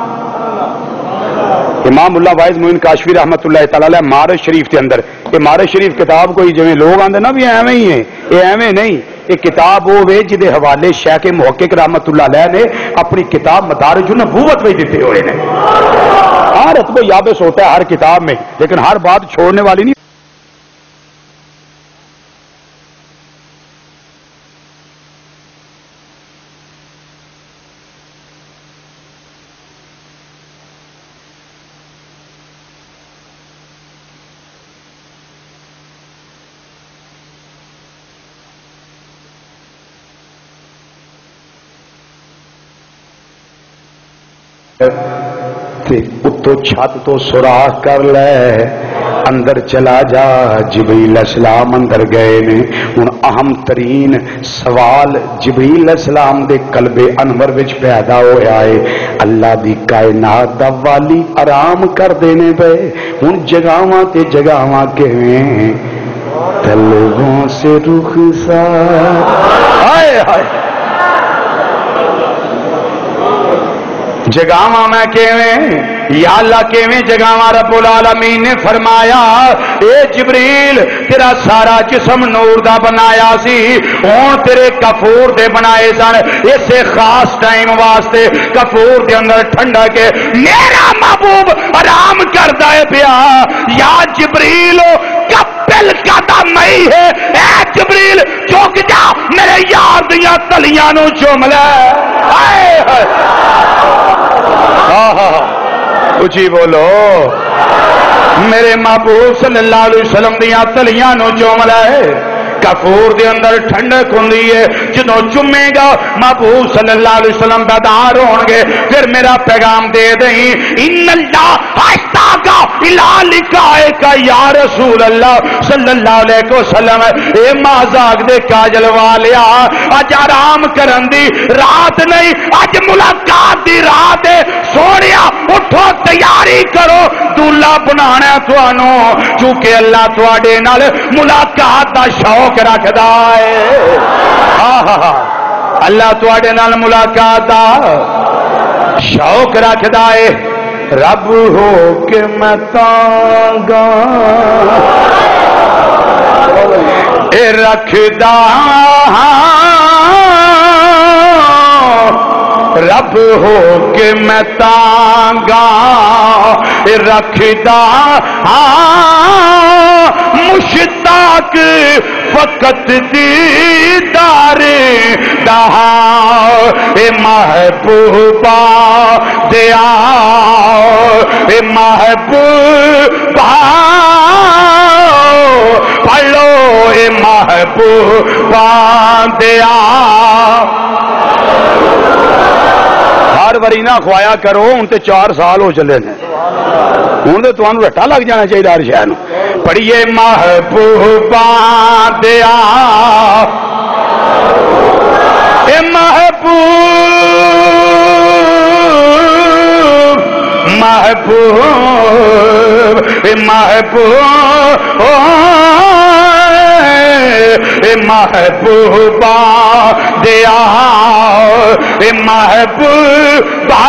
امام اللہ وائز معین کاشفی رحمت اللہ تعالی علیہ مارج شریف کے اندر یہ مارج شریف کتاب کوئی جویں لوگ آندے نا بھی ایویں ہی ہے یہ ایویں نہیں یہ کتاب وہ وے جدے حوالے شیخ محقق رحمت اللہ علیہ نے اپنی کتاب مدارج النبوت میں دیتے ہوئے نے ہر رتبہ یابس ہوتا ہے ہر کتاب میں لیکن ہر بات چھوڑنے والی نہیں اتو چھت تو سوراخ کر لے اندر چلا جا جبریل السلام اندر گئے نے ہن اہم ترین سوال جبریل السلام دے قلب انور وچ پیدا ہویا ہے اللہ دی کائنات دا والی آرام کر دینے پے ہن جگاواں تے جگاواں کیویں طلبوں سے رخسار ہائے ہائے جگاواں میں کیویں یا اللہ کیویں جگاواں؟ رب العالمین نے فرمایا اے جبریل تیرا سارا جسم نور دا بنایا سی، ہن تیرے کفور دے بنائے سن، اسے خاص ٹائم واسطے کفور دے اندر ٹھنڈا کے میرا محبوب آرام کردا ہے پیا۔ یا جبریل کپل کا دم نہیں ہے، اے جبریل چوک جا میرے یار دیاں تلیاں نو چوم لے۔ ہائے ہائے ہاں ہاں اچھی بولو، میرے محبوب صلی اللہ علیہ وسلم دیاں تلیاں نو چوم لے۔ کفور دے اندر ٹھنڈک ہوندی ہے، جدوں چومے گا محبوب صلی اللہ علیہ وسلم بیدار ہون گے، پھر میرا پیغام دے دیں ان اللہ اشتاق الی لقائک یا رسول اللہ صلی اللہ علیہ وسلم۔ اے مازاق دے کاجل والیا اج آرام کرن دی رات نہیں، اج ملاقات دی رات ہے، سونیا اٹھو تیاری کرو، دولہا بنانا تھانو، چونکہ اللہ تواڈے نال ملاقات دا شوق رکھدا ہے۔ ہاں ہاں ہاں اللہ تواڈے نال ملاقات دا شوق رکھدا ہے۔ رب ہو کے میں تانگا اے رکھدا رب ہو کے میں تانگا اے رکھدا مشتاق فقط دیدار دہا اے محبوبہ دیا اے محبوبہ پڑھو اے محبوبہ دیا۔ ہر واری نہ خوایا کرو، ہوں تے چار سال ہو چلے نے، ہوں تو تمہیں رٹا لگ جانا چاہیے ہر شہر۔ پڑھیے محبوبہ دیا اے محبوب محبوب اے محبوب اے محبوبہ دیا اے محبوبہ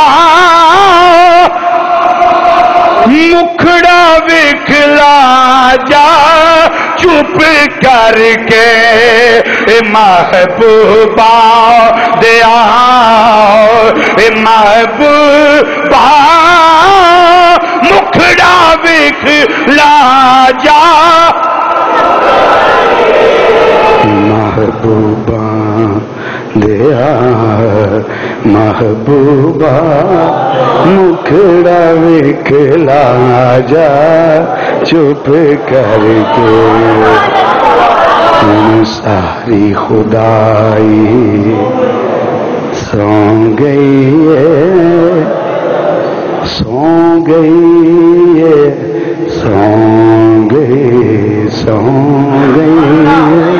مکھڑا وکھلا جا چپ کر کے اے محبوبہ دیا اے محبوبہ مکھڑا وکھلا جا محبوبہ دیا محبوبہ مکھڑا وکھلا جا چپ کر کے ساری خدائی سو گئی ہے سو گئی ہے سو گئی سو گئی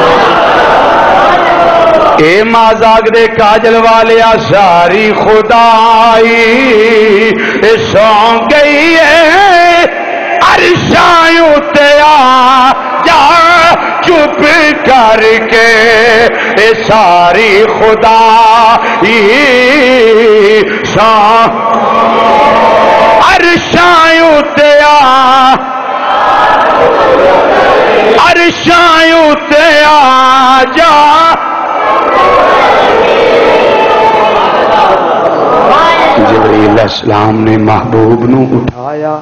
اے مازاق دے کاجل والیا ساری خدائی سو گئی ہے عرشاں تے آ جا چپ کر کے اے ساری خدائی سو عرشاں تے آ عرشاں تے آ جا جبریل علیہ السلام نے محبوب نو اٹھایا،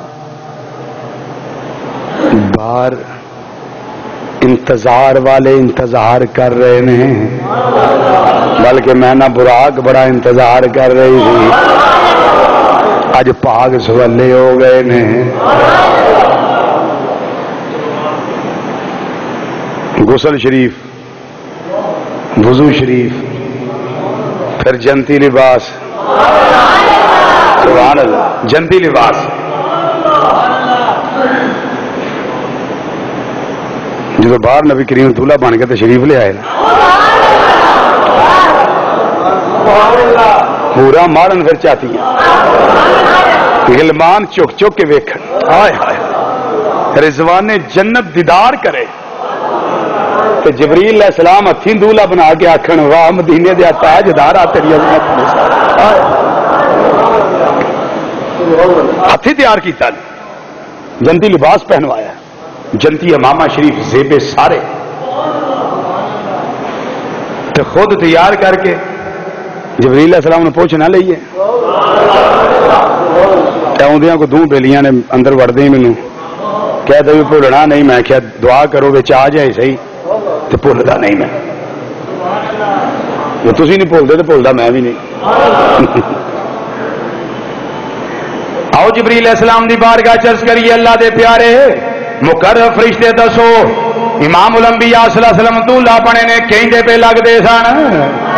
باہر انتظار والے انتظار کر رہے ہیں، بلکہ میں نہ براق بڑا انتظار کر رہی تھی، اج پاک سولے ہو گئے نے۔ غسل شریف، وضو شریف، پھر جنتی لباس، سبحان اللہ، جنتی لباس۔ جب باہر نبی کریم دولہا بن کے تشریف لے آئے پورا مارن پھر چاہتی ہیں غلمان چک چک کے ویکھن، ہائے ہائے رضوان جنت دیدار کرے تو جبریل علیہ السلام ہتھیں دولہا بنا کے آکھن واہ مدینے دے تاجدار آ تیری عظمت ہاتھی تیار کیتا جنتی لباس پہنوایا جنتی امامہ شریف زیبے سارے تو خود تیار کر کے جبریل علیہ السلام نے پوچھ نہ لئیے آدھیاں کو دوں بیلیاں نے اندر وڑ دیں مینو کہہ دے بھولنا نہیں میں کیا دعا کرو بچ آ جائے صحیح تو بھولتا نہیں میں جو تسی نہیں بھولتے تو بھولتا میں بھی نہیں آؤ جبریل علیہ السلام دی بارگاہ چرچ کریے اللہ دے پیارے مقرر فرشتے دسو امام الانبیاء صلی اللہ علیہ وسلم دولہا بنے نے کہیں پہ لگ دے سن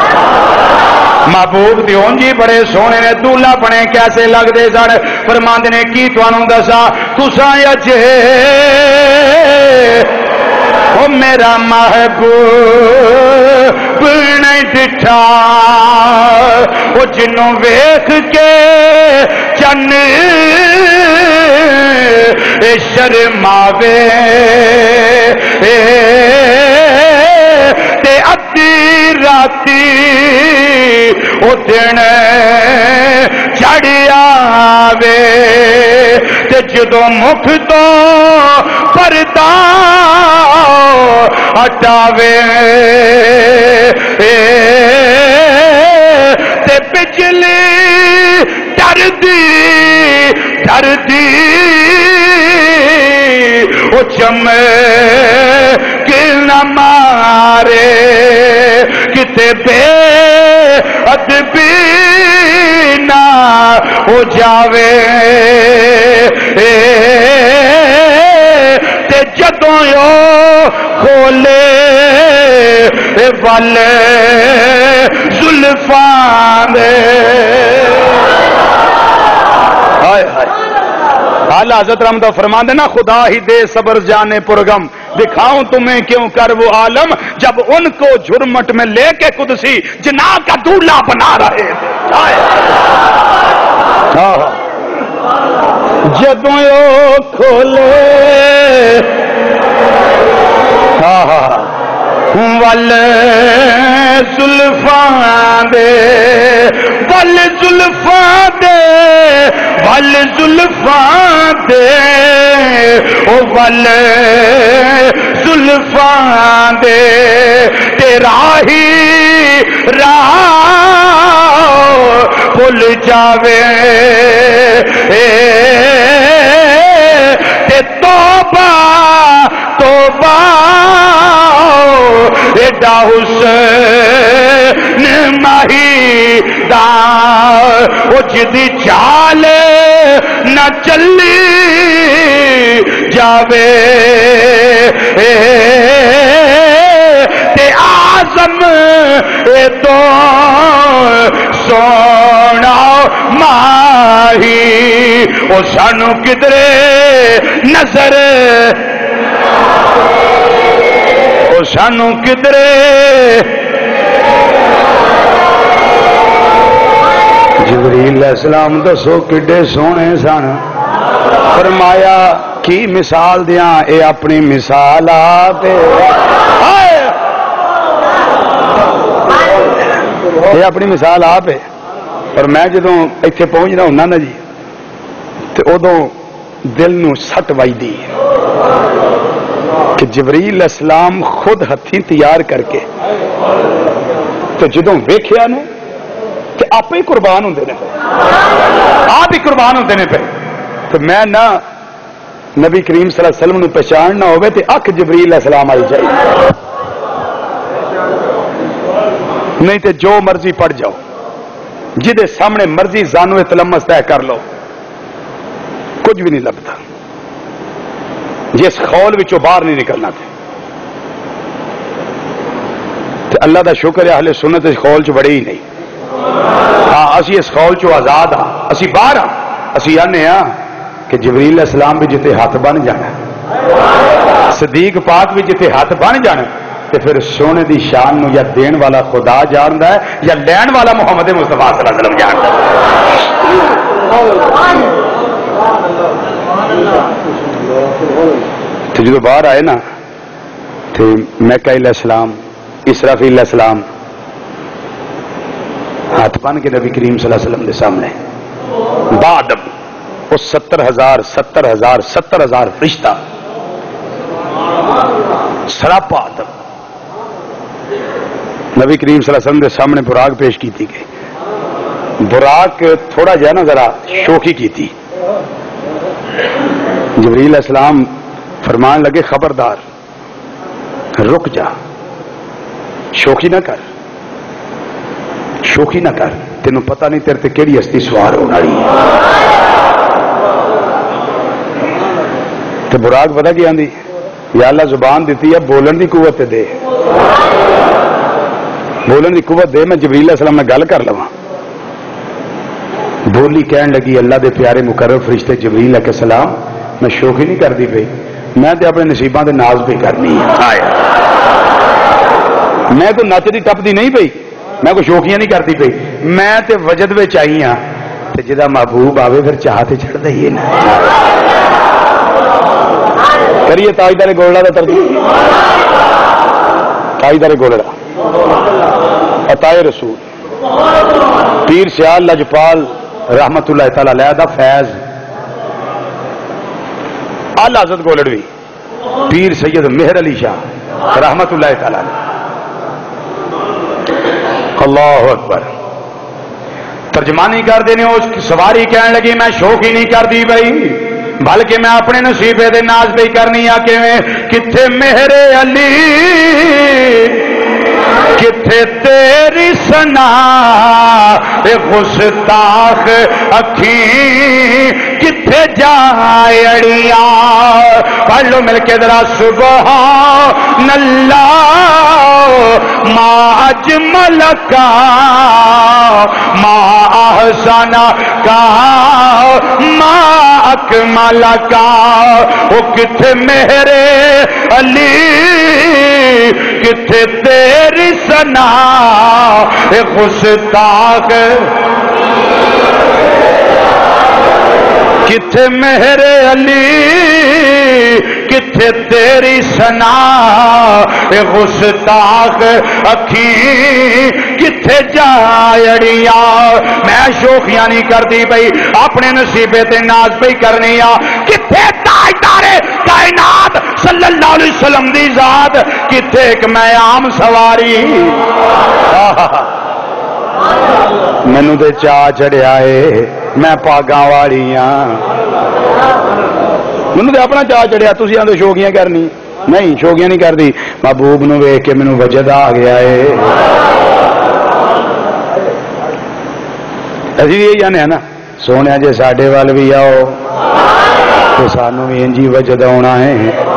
محبوب دیون جی بڑے سونے نے دولہا بنے کیسے لگ دے سن فرماندے نے کی توانوں دسا تساں اجے او میرا محبوب نہیں ڈٹھا او جنوں ویکھ کے چن اے شرماوے تے ادھی راتی او دن چڑھ آوے تے جدوں مکھ تو پردہ ہٹاوے تے بجلی ڈردی ڈردی او چمک نہ مارے کتے بے ادبی نہ ہو جاوے تے جدوں یو کھولے ول زلفاں دے ہائے ہائے اعلیٰ حضرت رحمت فرماندے نا خدا ہی دے صبر جانے پرغم دکھاؤں تمہیں کیوں کر وہ عالم جب ان کو جھرمٹ میں لے کے قدسی جنا کا دولہا بنا رہے جدوں یو کھولے ول زلفاں دے ول زلفاں دے ول زلفاں دے او ول زلفاں دے تیرا ہی راہ بھول جاوے تے توبہ توبہ ایڈا حسین ماہی دا او جدی چال نہ چلی جاوے تے آزم اے تو سونا ماہی او سانو کدرے نظر او سانو کدرے جبریل علیہ السلام دسو کڈے سونے سن فرمایا کی مثال دیاں اے اپنی مثال آپ یہ اپنی مثال آپ ہے اور میں جدوں ایتھے پہنچنا ہونا نا جی تو ادوں دل نو سٹ وجدی کہ جبریل علیہ السلام خود ہتھی تیار کر کے تو جدوں ویکھیا نے کہ آپ ہی قربان ہوندے نے آپ ہی قربان ہوندے نے پہ تو میں نہ نبی کریم صلی اللہ علیہ وسلم نو پہچان نہ ہوئے تو اکھ جبریل علیہ السلام آئی جائے نہیں تے جو مرضی پڑھ جاؤ جدے سامنے مرضی زانو تلمس طے کر لو کچھ بھی نہیں لگتا جس خول وچوں باہر نہیں نکلنا تھے تے اللہ دا شکر ہے اہل سنت اس خول چ بڑے ہی نہیں ہاں اسی اس خول چو آزاد ہاں اسی باہر ہاں اسی آنے ہاں کہ جبریل علیہ السلام بھی جتے ہاتھ بن جانا صدیق پاک بھی جتے ہاتھ بن جانا تے پھر سونے دی شان نو یا دین والا خدا جاندا ہے یا لین والا محمد مصطفیٰ صلی اللہ علیہ وسلم جاندا ہے تو جدو باہر آئے نا تو میکائیل علیہ السلام اسرافیل علیہ السلام ہاتھ بن کے نبی کریم صلی اللہ علیہ وسلم دے سامنے بعد وہ ستر ہزار ستر ہزار ستر ہزار فرشتہ سراپا آدم نبی کریم صلی اللہ علیہ وسلم کے سامنے براق پیش کی تھی گئی. براق تھوڑا جا نا ذرا شوخی کی تھی. جبریل علیہ السلام فرمان لگے خبردار رک جا، شوخی نہ کر، شوخی نہ کر، تینوں پتہ نہیں تیرے تے کیڑی ہستی سوار ہونے والی ہے. تو براق پتہ کی آندی، یا اللہ زبان دیتی ہے بولن دی قوت دے، بولن دی قوت دے، میں جبریل علیہ السلام نے گل کر لواں. بولی کہن لگی اللہ دے پیارے مقرب فرشتے جبریل علیہ السلام میں شوخی نہیں کرتی پئی، میں تے اپنے نصیباں دے ناز پہ کرنی ہے. میں کوئی نچدی ٹپدی نہیں پئی، میں کوئی شوخیاں نہیں کرتی پئی، میں تے وجد وچ آئی ہاں تے جدا محبوب آوے پھر چاہ تے چڑھدا ہی ہے نا. کریے تاجدار گولڑا دا ترجمہ. تاجدار گولڑا عطائے رسول پیر سیال لجپال رحمت اللہ تعالی علیہ دا فیض. اعلی حضرت گولڑوی پیر سید مہر علی شاہ رحمت اللہ تعالی علیہ. اللہ اکبر. ترجمانی کر دینے اس کی سواری کہنے لگی میں شوق ہی نہیں کر دی بھائی بلکہ میں اپنے نصیبے دے ناز پہ کرنی آ کے کتھے مہر علی کتھے تیری سنا اے گستاخ اکھیں کتھے جائے اڑیاں. پڑھ لو مل کے ذرا سبحان اللہ ما اجمل کا ما احسن کا ما اکمل کا. وہ کتھے میرے علی کتھے تیری سنا اے گستاخ کتھے میرے علی کتھے تیری سنا اے گستاخ اکھیں کتھے جاڑیاں. میں شوخیاں نہیں کرتی بھئی اپنے نصیبے تے ناز پہ کرنی آ. کتھے تاجدار کائنات صلی اللہ علیہ وسلم دی ذات کتھے ایک میں عام سواری. مینو تے چاہ چڑھیا ہے میں پاگاں والی ہاں. مینو تے اپنا چاہ چڑھیا تسی آندے شوقیاں کرنی نہیں شوقیاں نہیں کرتی. محبوب نو ویکھ کے مینو وجد آ گیا ہے. اسی یہی جانے ہیں نا سونے جے ساڈے وال بھی آؤ تو سانو بھی انجی وجد آنا ہے.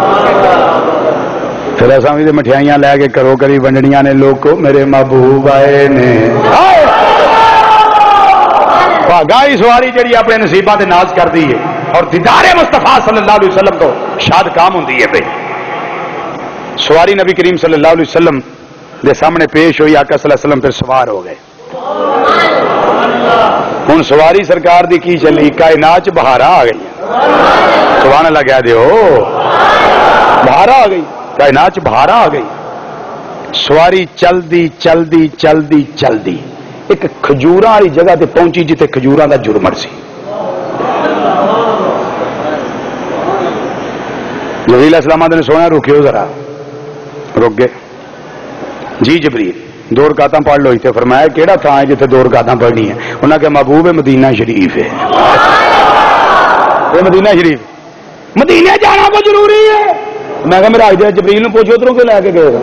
پھر اصا بھی مٹھائیاں لے کے کرو کری ونڈنیاں نے لوگ کو میرے محبوب آئے نے. بھاگائی سواری جڑی اپنے نصیباں تے ناز کرتی ہے اور دیدار مصطفیٰ صلی اللہ علیہ وسلم تو شاد کام ہوندی ہے. بھائی سواری نبی کریم صلی اللہ علیہ وسلم دے سامنے پیش ہوئی آقا صلی اللہ علیہ وسلم پھر سوار ہو گئے. ہن سواری سرکار دی کی چلی کائنات چ بہارا آ گئی. سبحان اللہ کہہ دیو بہارا آ گئی کائنات چ بہارا آ گئی. سواری چلدی چلدی چلدی چلدی ایک کھجوراں والی جگہ تے پہنچی جتے کھجوراں دا جرمٹ سی. جبریل علیہ السلام نے سونا رکیو ذرا رک گئے. جی جبریل دو رکعتاں پڑھ لو. اتنے فرمایا کیڑا تھان ہے جتنے دو رکعتاں پڑھنی ہے؟ انہوں نے کہا محبوب مدینہ شریف ہے. یہ مدینہ شریف مدینہ جانا کو ضروری ہے. میں کہا میرا آج جبریل نے پوچھو ادھروں کیوں لے کے گئے.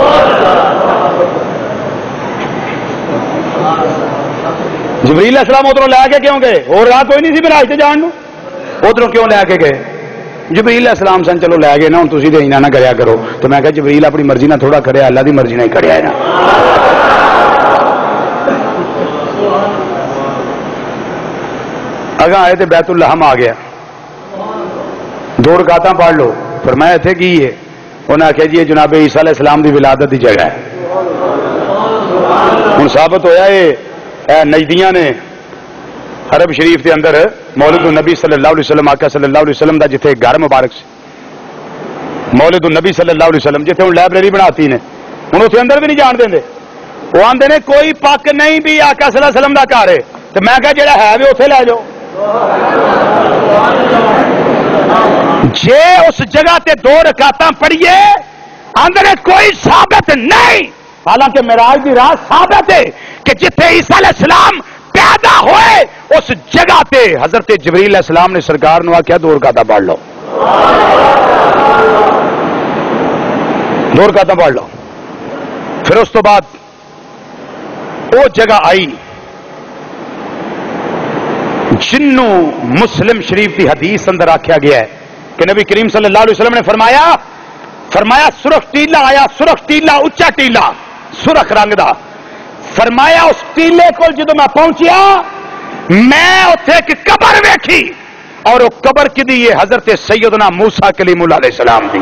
جبریل علیہ السلام ادھروں لے کے کیوں گئے؟ اور راہ کوئی نہیں سی میرا آج جان نو ادھروں کیوں لے کے گئے؟ جبریل علیہ السلام سن چلو لے گئے نا ہوں تسی تے اینا نہ کریا کرو. تو میں کہا جبریل اپنی مرضی نہ تھوڑا کریا اللہ دی مرضی نہ ہی کریا ہے نا. اگاں آئے تے بیت اللحم آ گیا. دو رکعتاں پڑھ لو. فرمایا اتنے کی ہے؟ انہوں نے آخیا جی جناب عیسیٰ علیہ السلام دی ولادت دی جگہ ہے. ہوں ثابت ہویا یہ نجدیاں نے عرب شریف کے اندر مولد النبی صلی اللہ علیہ وسلم آقا صلی اللہ علیہ وسلم دا جتھے گھر مبارک سے مولد النبی صلی اللہ علیہ وسلم جتھے ہوں لائبریری بناتی نے ہوں اتنے اندر بھی نہیں جان دیں. وہ آتے نے کوئی پک نہیں بھی آقا صلی اللہ علیہ وسلم دا گھر ہے. تو میں کہا جڑا ہے بھی اتنے لے جاؤ. جے اس جگہ تے دو رکعتاں پڑھیے اندر کوئی ثابت نہیں، حالانکہ معراج دی رات ثابت ہے کہ جتھے عیسیٰ علیہ السلام پیدا ہوئے اس جگہ تے حضرت جبریل علیہ السلام نے سرکار نو آکھیا دو رکعتاں پڑھ لو، دو رکعتاں پڑھ لو۔ پھر اس تو بعد وہ جگہ آئی جنوں مسلم شریف کی حدیث اندر آکھیا گیا ہے کہ نبی کریم صلی اللہ علیہ وسلم نے فرمایا فرمایا سرخ ٹیلا آیا، سرخ ٹیلا اچا ٹیلا سرخ رنگ دا، فرمایا اس ٹیلے کو جدو میں پہنچیا میں اتنے ایک قبر ویکھی، اور وہ قبر کی دی یہ حضرت سیدنا موسیٰ کلیم اللہ علیہ السلام دی،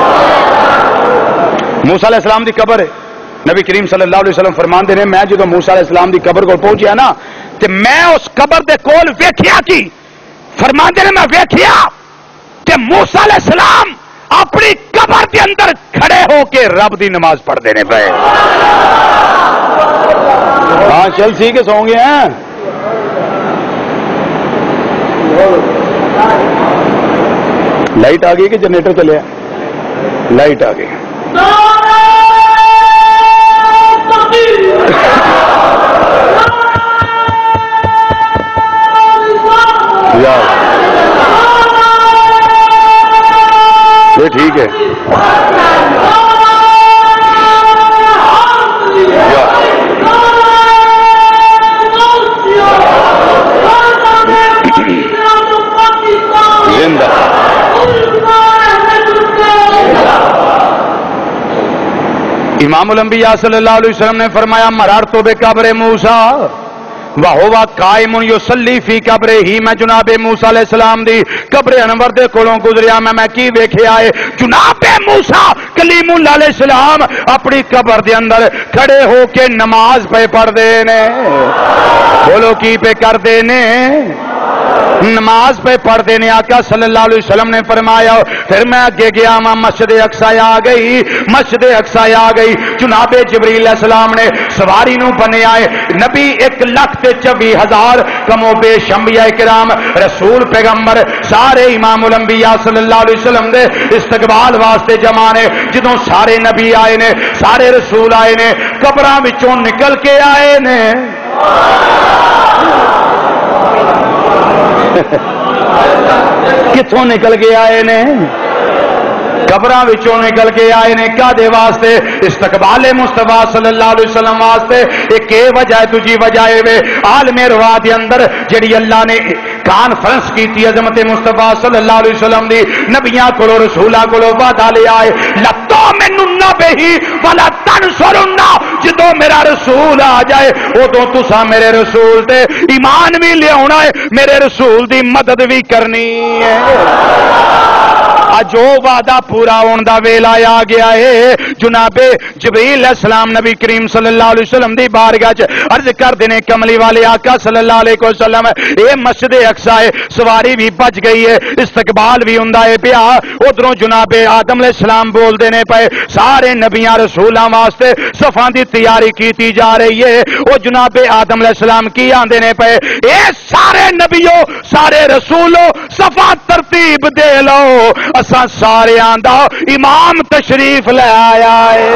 موسیٰ علیہ السلام دی قبر ہے۔ نبی کریم صلی اللہ علیہ وسلم فرماندے نے میں جدو موسیٰ علیہ السلام دی قبر کو پہنچیا نا تے میں اس قبر دے کول ویکھیا کی، فرماندے نے میں ویکھیا کہ موسیٰ علیہ السلام اپنی قبر کے اندر کھڑے ہو کے رب دی نماز پڑھ دینے پہ۔ ہاں چل سی کے سو گے ہیں، لائٹ آ گئی کہ جنریٹر چلے؟ لائٹ آ گئی۔ یہ ٹھیک ہے، زندہ امام الانبیاء صلی اللہ علیہ وسلم نے فرمایا مررت بقبر موسیٰ وہو قائم یصلی فی قبرہ ہی، میں جناب موسیٰ علیہ السلام دی قبر انور دے کولوں گزریا، میں میں کی ویکھیا ہے جناب موسیٰ کلیم اللہ علیہ السلام اپنی قبر دے اندر کھڑے ہو کے نماز پہ پڑھ دے نے، بولو کی پہ کر دے نے، نماز پہ پڑھ دینے۔ آقا صلی اللہ علیہ وسلم نے فرمایا پھر میں اگے گیا ماں مسجد اقصی آ گئی، مسجد اقصی آ گئی، جناب جبریل علیہ السلام نے سواری نو بنے آئے، نبی ایک لاکھ تے چوبی ہزار کم و بیش انبیاء کرام رسول پیغمبر سارے امام الانبیاء صلی اللہ علیہ وسلم دے استقبال واسطے جمع نے، جدوں سارے نبی آئے نے، سارے رسول آئے نے، قبراں وچوں نکل کے آئے نے، کتوں نکل کے آئے نے؟ قبراں وچوں نکل کے آئے نے، کدے واسطے؟ استقبال مصطفیٰ صلی اللہ علیہ وسلم واسطے۔ ایک اے وجہ ہے، دوجی وجہ ہے عالم روا دے اندر جڑی اللہ نے کانفرنس کیتی عظمت مصطفیٰ صلی اللہ علیہ وسلم دی، نبیاں کولو رسولاں کولو وعدہ لے آئے لتؤمنن بہ ولا تنصرن، جدوں میرا رسول آ جائے ادوں تساں میرے رسول تے ایمان بھی لیاونا ہے، میرے رسول دی مدد بھی کرنی ہے۔ جو وعدہ پورا ہون دا ویلا آ گیا ہے، جناب جبریل علیہ السلام نبی کریم صلی اللہ علیہ وسلم دی بارگاہ چ عرض کر دینے کملی والے آقا صلی اللہ علیہ وسلم اے مسجد اقصی ہے، سواری بھی بچ گئی ہے، استقبال بھی ہوندا ہے پیا، ادھروں جناب آدم علیہ السلام بول دینے پے، سارے نبیاں رسولاں واسطے صفاں دی تیاری کیتی جا رہی ہے۔ او جناب آدم علیہ السلام کی آندے نے پے، اے سارے نبیوں سارے رسولوں صفاں ترتیب دے لو، اساں سارے آندا امام تشریف لے آیا ہے۔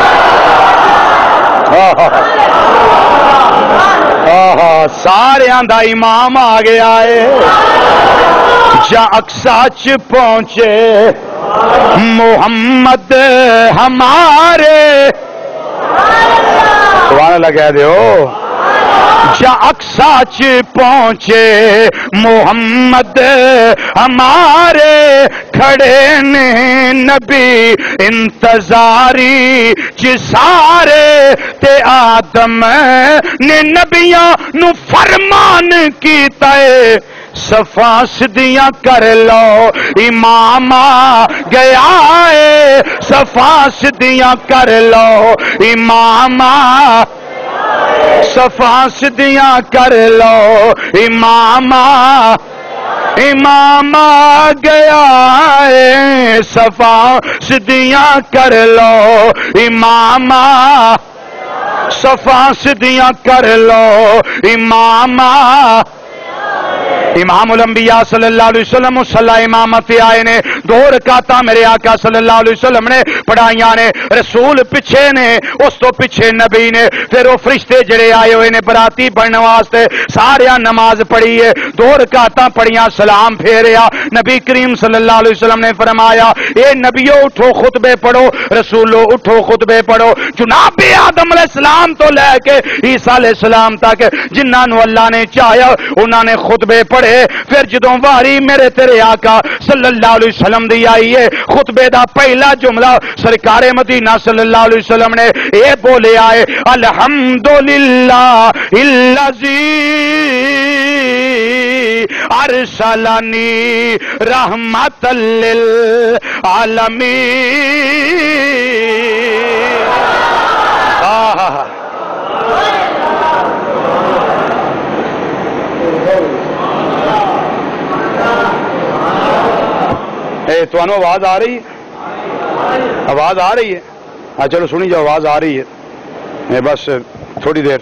سارے آندا امام آ گیا ہے۔ جا اقصی چ پہنچے محمد ہمارے، سبحان اللہ کہہ دیو، جا اقصی چ پہنچے محمد ہمارے، کھڑے نے نبی انتظاری چ سارے، تے آدم نے نبیاں نو فرمان کیتا ہے صفاں سدیاں کر لو، امام آ گیا ہے صفاں سدیاں کر لو، امام آ صفاں سدیاں کر لو، امام آ امام آ گیا ہے صفاں سدیاں کر لو، امام آ صفاں سدیاں کر لو، امام آ امام الانبیاء صلی اللہ علیہ وسلم صلی امامت آئے نے، دو رکعتاں میرے آقا صلی اللہ علیہ وسلم نے پڑھائیاں نے، رسول پچھے نے، اس تو پچھے نبی نے، پھر وہ فرشتے جڑے آئے ہوئے نے براتی بننے واسطے سارے نماز پڑھی ہے، دو رکعتاں پڑھیاں، سلام پھیریا، نبی کریم صلی اللہ علیہ وسلم نے فرمایا اے نبیو اٹھو خطبے پڑھو، رسولو اٹھو خطبے پڑھو، جناب آدم علیہ السلام تو لے کے عیسیٰ علیہ السلام تک جنہاں نو اللہ نے چاہیا انہوں نے خطبے پڑھے، پھر جدوں واری میرے تیرے آقا صلی اللہ علیہ وسلم دی آئی ہے، خطبے دا پہلا جملہ سرکار مدینہ صلی اللہ علیہ وسلم نے اے بولے آئے الحمدللہ الذی ارسلنی رحمت للعالمین۔ اے تو انو آواز آ رہی ہے؟ آواز آ رہی ہے؟ ہاں چلو سنی جاؤ، آواز آ رہی ہے، بس تھوڑی دیر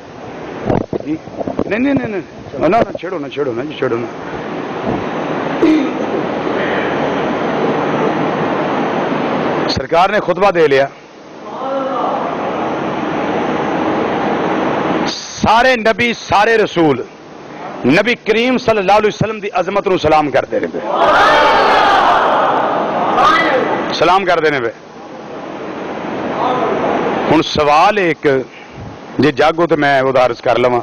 نہیں نہیں نہیں نہیں نہ چھیڑو نہ چھیڑو نا جی چھیڑو نا۔ سرکار نے خطبہ دے لیا، سارے نبی سارے رسول نبی کریم صلی اللہ علیہ وسلم دی عظمت نو سلام کرتے رہے، سلام کر دینے پہ۔ ہن سوال ایک جی جاگو تو میں ادارس کر لواں،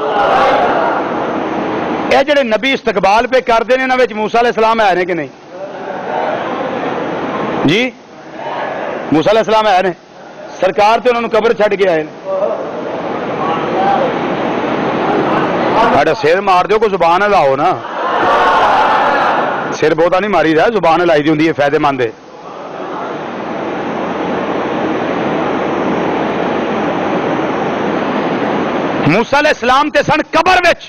اے جڑے نبی استقبال پہ کرتے ہیں انہاں وچ موسیٰ علیہ السلام ہے نے کہ نہیں؟ جی موسیٰ علیہ السلام ہے نے؟ سرکار تے انہوں نے قبر چھڈ کے آئے، سر مار دیو کو زبان لاؤ نا، سر بہتا نہیں ماری رہا، زبان لائی دی ہوندی ہے، فائدے مند ہے۔ موسیٰ علیہ السلام تے سن قبر وچ،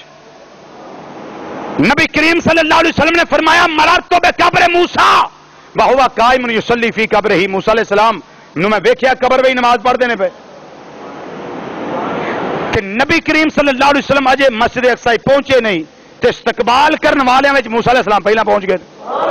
نبی کریم صلی اللہ علیہ وسلم نے فرمایا مررت بقبر موسیٰ وہو قائم یصلی فی قبرہ، موسیٰ علیہ السلام نو میں ویکھیا قبر وچ نماز پڑھ دینے پہ، کہ نبی کریم صلی اللہ علیہ وسلم اجے مسجد اقصی پہنچے نہیں تے استقبال کرنے والے وچ موسیٰ علیہ السلام پہلا پہنچ گئے۔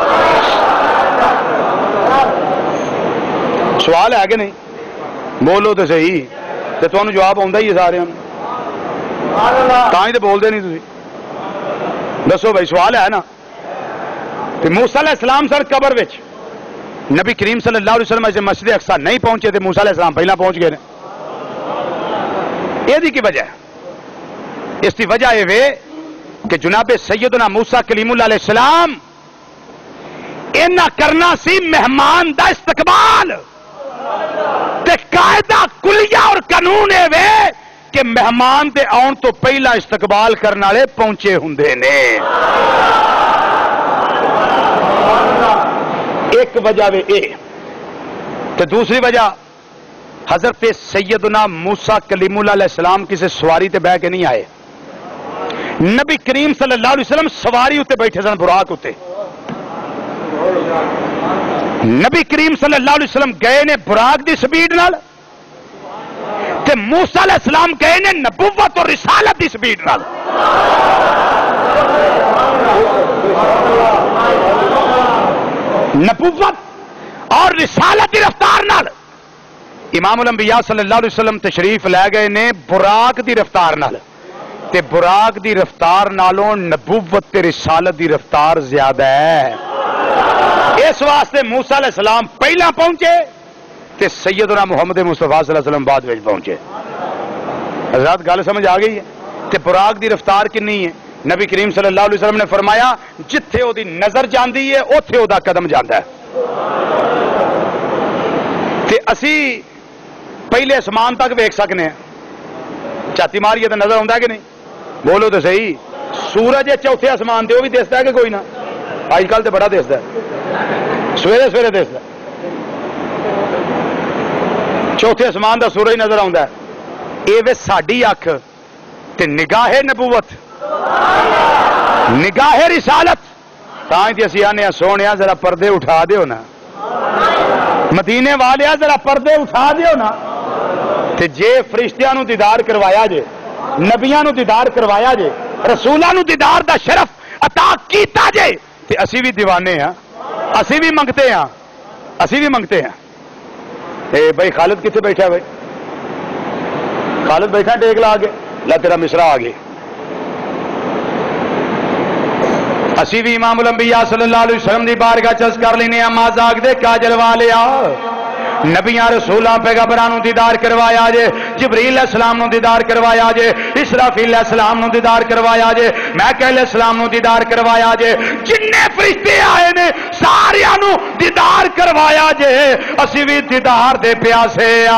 سوال ہے کہ نہیں؟ بولو تو صحیح، تے تانوں جواب آوندا ہی ہے سارے تاں ہی تے بولدے نہیں تسی، دسو بھائی سوال ہے نا؟ تے موسیٰ علیہ السلام سر قبر وچ، نبی کریم صلی اللہ علیہ وسلم اجے مسجد اقصی نہیں پہنچے تے موسیٰ علیہ السلام پہلا پہنچ گئے نے، یہ کی وجہ ہے؟ اس کی وجہ یہ کہ جناب سیدنا موسیٰ کلیم اللہ علیہ السلام اینا کرنا سی مہمان دا استقبال، تے قاعدہ کلیہ اور قانون ہے کہ مہمان دے آن تو پہلا استقبال کرنے والے پہنچے ہوندے نے۔ ایک وجہ وے اے، تے دوسری وجہ حضرت سیدنا موسیٰ کلیم اللہ علیہ السلام کسی سواری تے بہ کے نہیں آئے، نبی کریم صلی اللہ علیہ وسلم سواری اتے بیٹھے سن، براق اتے، نبی کریم صلی اللہ علیہ وسلم گئے نے براق دی سپیڈ نال، تے موسیٰ علیہ السلام گئے نے نبوت اور رسالت دی سپیڈ نال۔ نبوت اور رسالت دی رفتار نال امام الانبیاء صلی اللہ علیہ وسلم تشریف لے گئے نے براق دی رفتار نال، تے براق دی رفتار نالوں نبوت تے رسالت دی رفتار زیادہ ہے، اس واسطے موسیٰ علیہ السلام پہلا پہنچے تے سیدنا محمد مصطفیٰ صلی اللہ علیہ وسلم بعد وچ پہنچے۔ حضرات گل سمجھ آ گئی ہے؟ تے براق دی رفتار کنی ہے؟ نبی کریم صلی اللہ علیہ وسلم نے فرمایا جتھے او دی نظر جاندی ہے اوتھے او دا قدم جاندا ہے، تے اسی پہلے اسمان تک ویکھ سکنے ہیں، چھاتی ماریے تو نظر آتا ہے کہ نہیں؟ بولو تو صحیح۔ سورج چوتھے آسمان تے وہ بھی دستا ہے کہ کوئی نہ؟ آج کل تو بڑا دستا ہے، سویرے سویرے دستا ہے، چوتھے آسمان دا سورج نظر آتا ہے۔ یہ ساری اکھ تے نگاہ نبوت، نگاہ رسالت، تاں تے اسی آنے سونے ذرا پردے اٹھا دیو نا، مدینے والے ذرا پردے اٹھا دیو نا، تے جے فرشتیاں نو دیدار کروایا جے، نبیاں نو دیدار کروایا جے، رسولاں نو دیدار دا شرف عطا کیتا جے تے اسی بھی دیوانے ہاں اسی بھی منگتے ہاں اسی بھی منگتے ہیں اے بھائی خالد کتنے بیٹھا بھائی خالد بیٹھا ٹیک لا آگے لا تیرا مصرا آگے اسی بھی امام الانبیاء صلی اللہ علیہ وسلم دی بارگاہ چس کر لینے اما زاگ دے کا جلوا لیا نبیاں رسولاں پیغمبراں نو دیدار کروایا جے جبریل علیہ السلام نو دیدار کروایا جے اسرافیل علیہ السلام نو دیدار کروایا جے میکائیل علیہ السلام نو دیدار کروایا جے جننے فرشتے آئے نے ساریاں نو دیدار کروایا جے اسی بھی دیدار دے پیاسے آ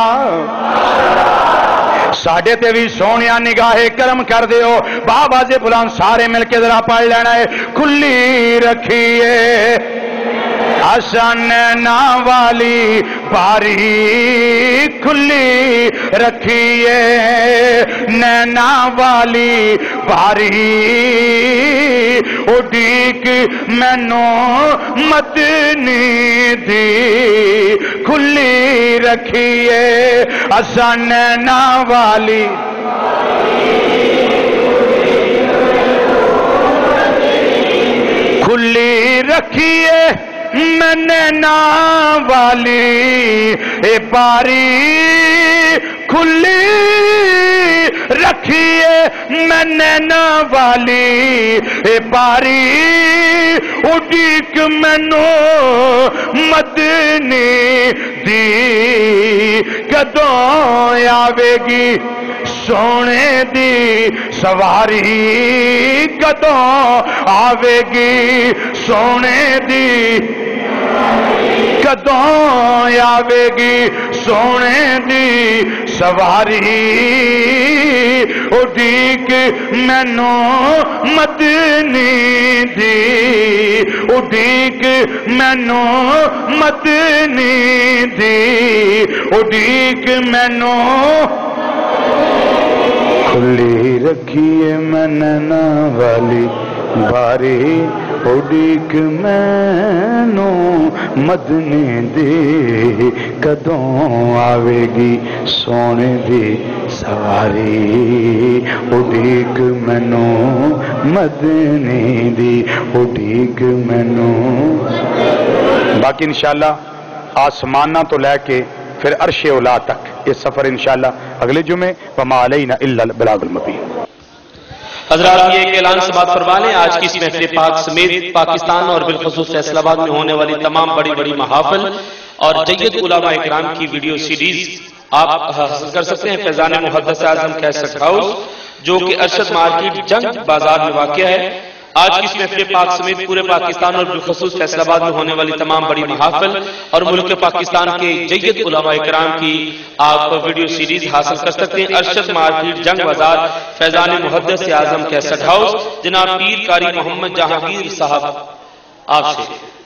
ساڈے تے بھی سونیا نگاہ کرم کر دیو بابا سے بلان سارے مل کے ذرا پڑھ لینا ہے کھلی رکھیے حسن نا والی باری کھلی رکھیے نینا والی باری اڈیک مینو مدنی دی کھلی رکھیے حسن نینا والی کھلی رکھیے میں نینا والی اے باری کھلی رکھیے میں نینا والی اے باری اڈیک مینو مدنی دی کدوں آوے گی سونے دی سواری کدوں آوے گی سونے دی کدوں آوے گی سونے دی سواری اڈیک مینو مدنی دی اڈیک مینو مدنی دی اڈیک مینو کھلی رکھیے میں نینا والی باری اڈیک مینو مدنی دی کدوں آوے گی سونے دی سواری اڈیک مینو مدنی دی اڈیک مینو باقی انشاءاللہ آسمانہ تو لے کے پھر عرش اولا تک یہ سفر انشاءاللہ اگلے جمعے وما علینا الا البلاغ المبین
حضرات یہ ایک اعلان سماعت فرما لیں آج کی اس محفل پاک سمیت پاکستان اور بالخصوص فیصل آباد میں ہونے والی تمام بڑی بڑی محافل اور جید علماء اکرام کی ویڈیو سیریز آپ حاصل کر سکتے ہیں فیضان محدث اعظم کیسٹ ہاؤس جو کہ ارشد مارکیٹ جنگ بازار میں واقع ہے آج کی اس محفل پاک سمیت پورے پاکستان اور بالخصوص فیصل آباد میں ہونے والی تمام بڑی محافل اور ملک پاکستان کے جید علماء اکرام کی آپ ویڈیو سیریز حاصل کر سکتے ہیں ارشد مارکیٹ جنگ بازار فیضان محدث اعظم کیسٹ ہاؤس جناب پیر قاری محمد جہانگیر صاحب آپ سے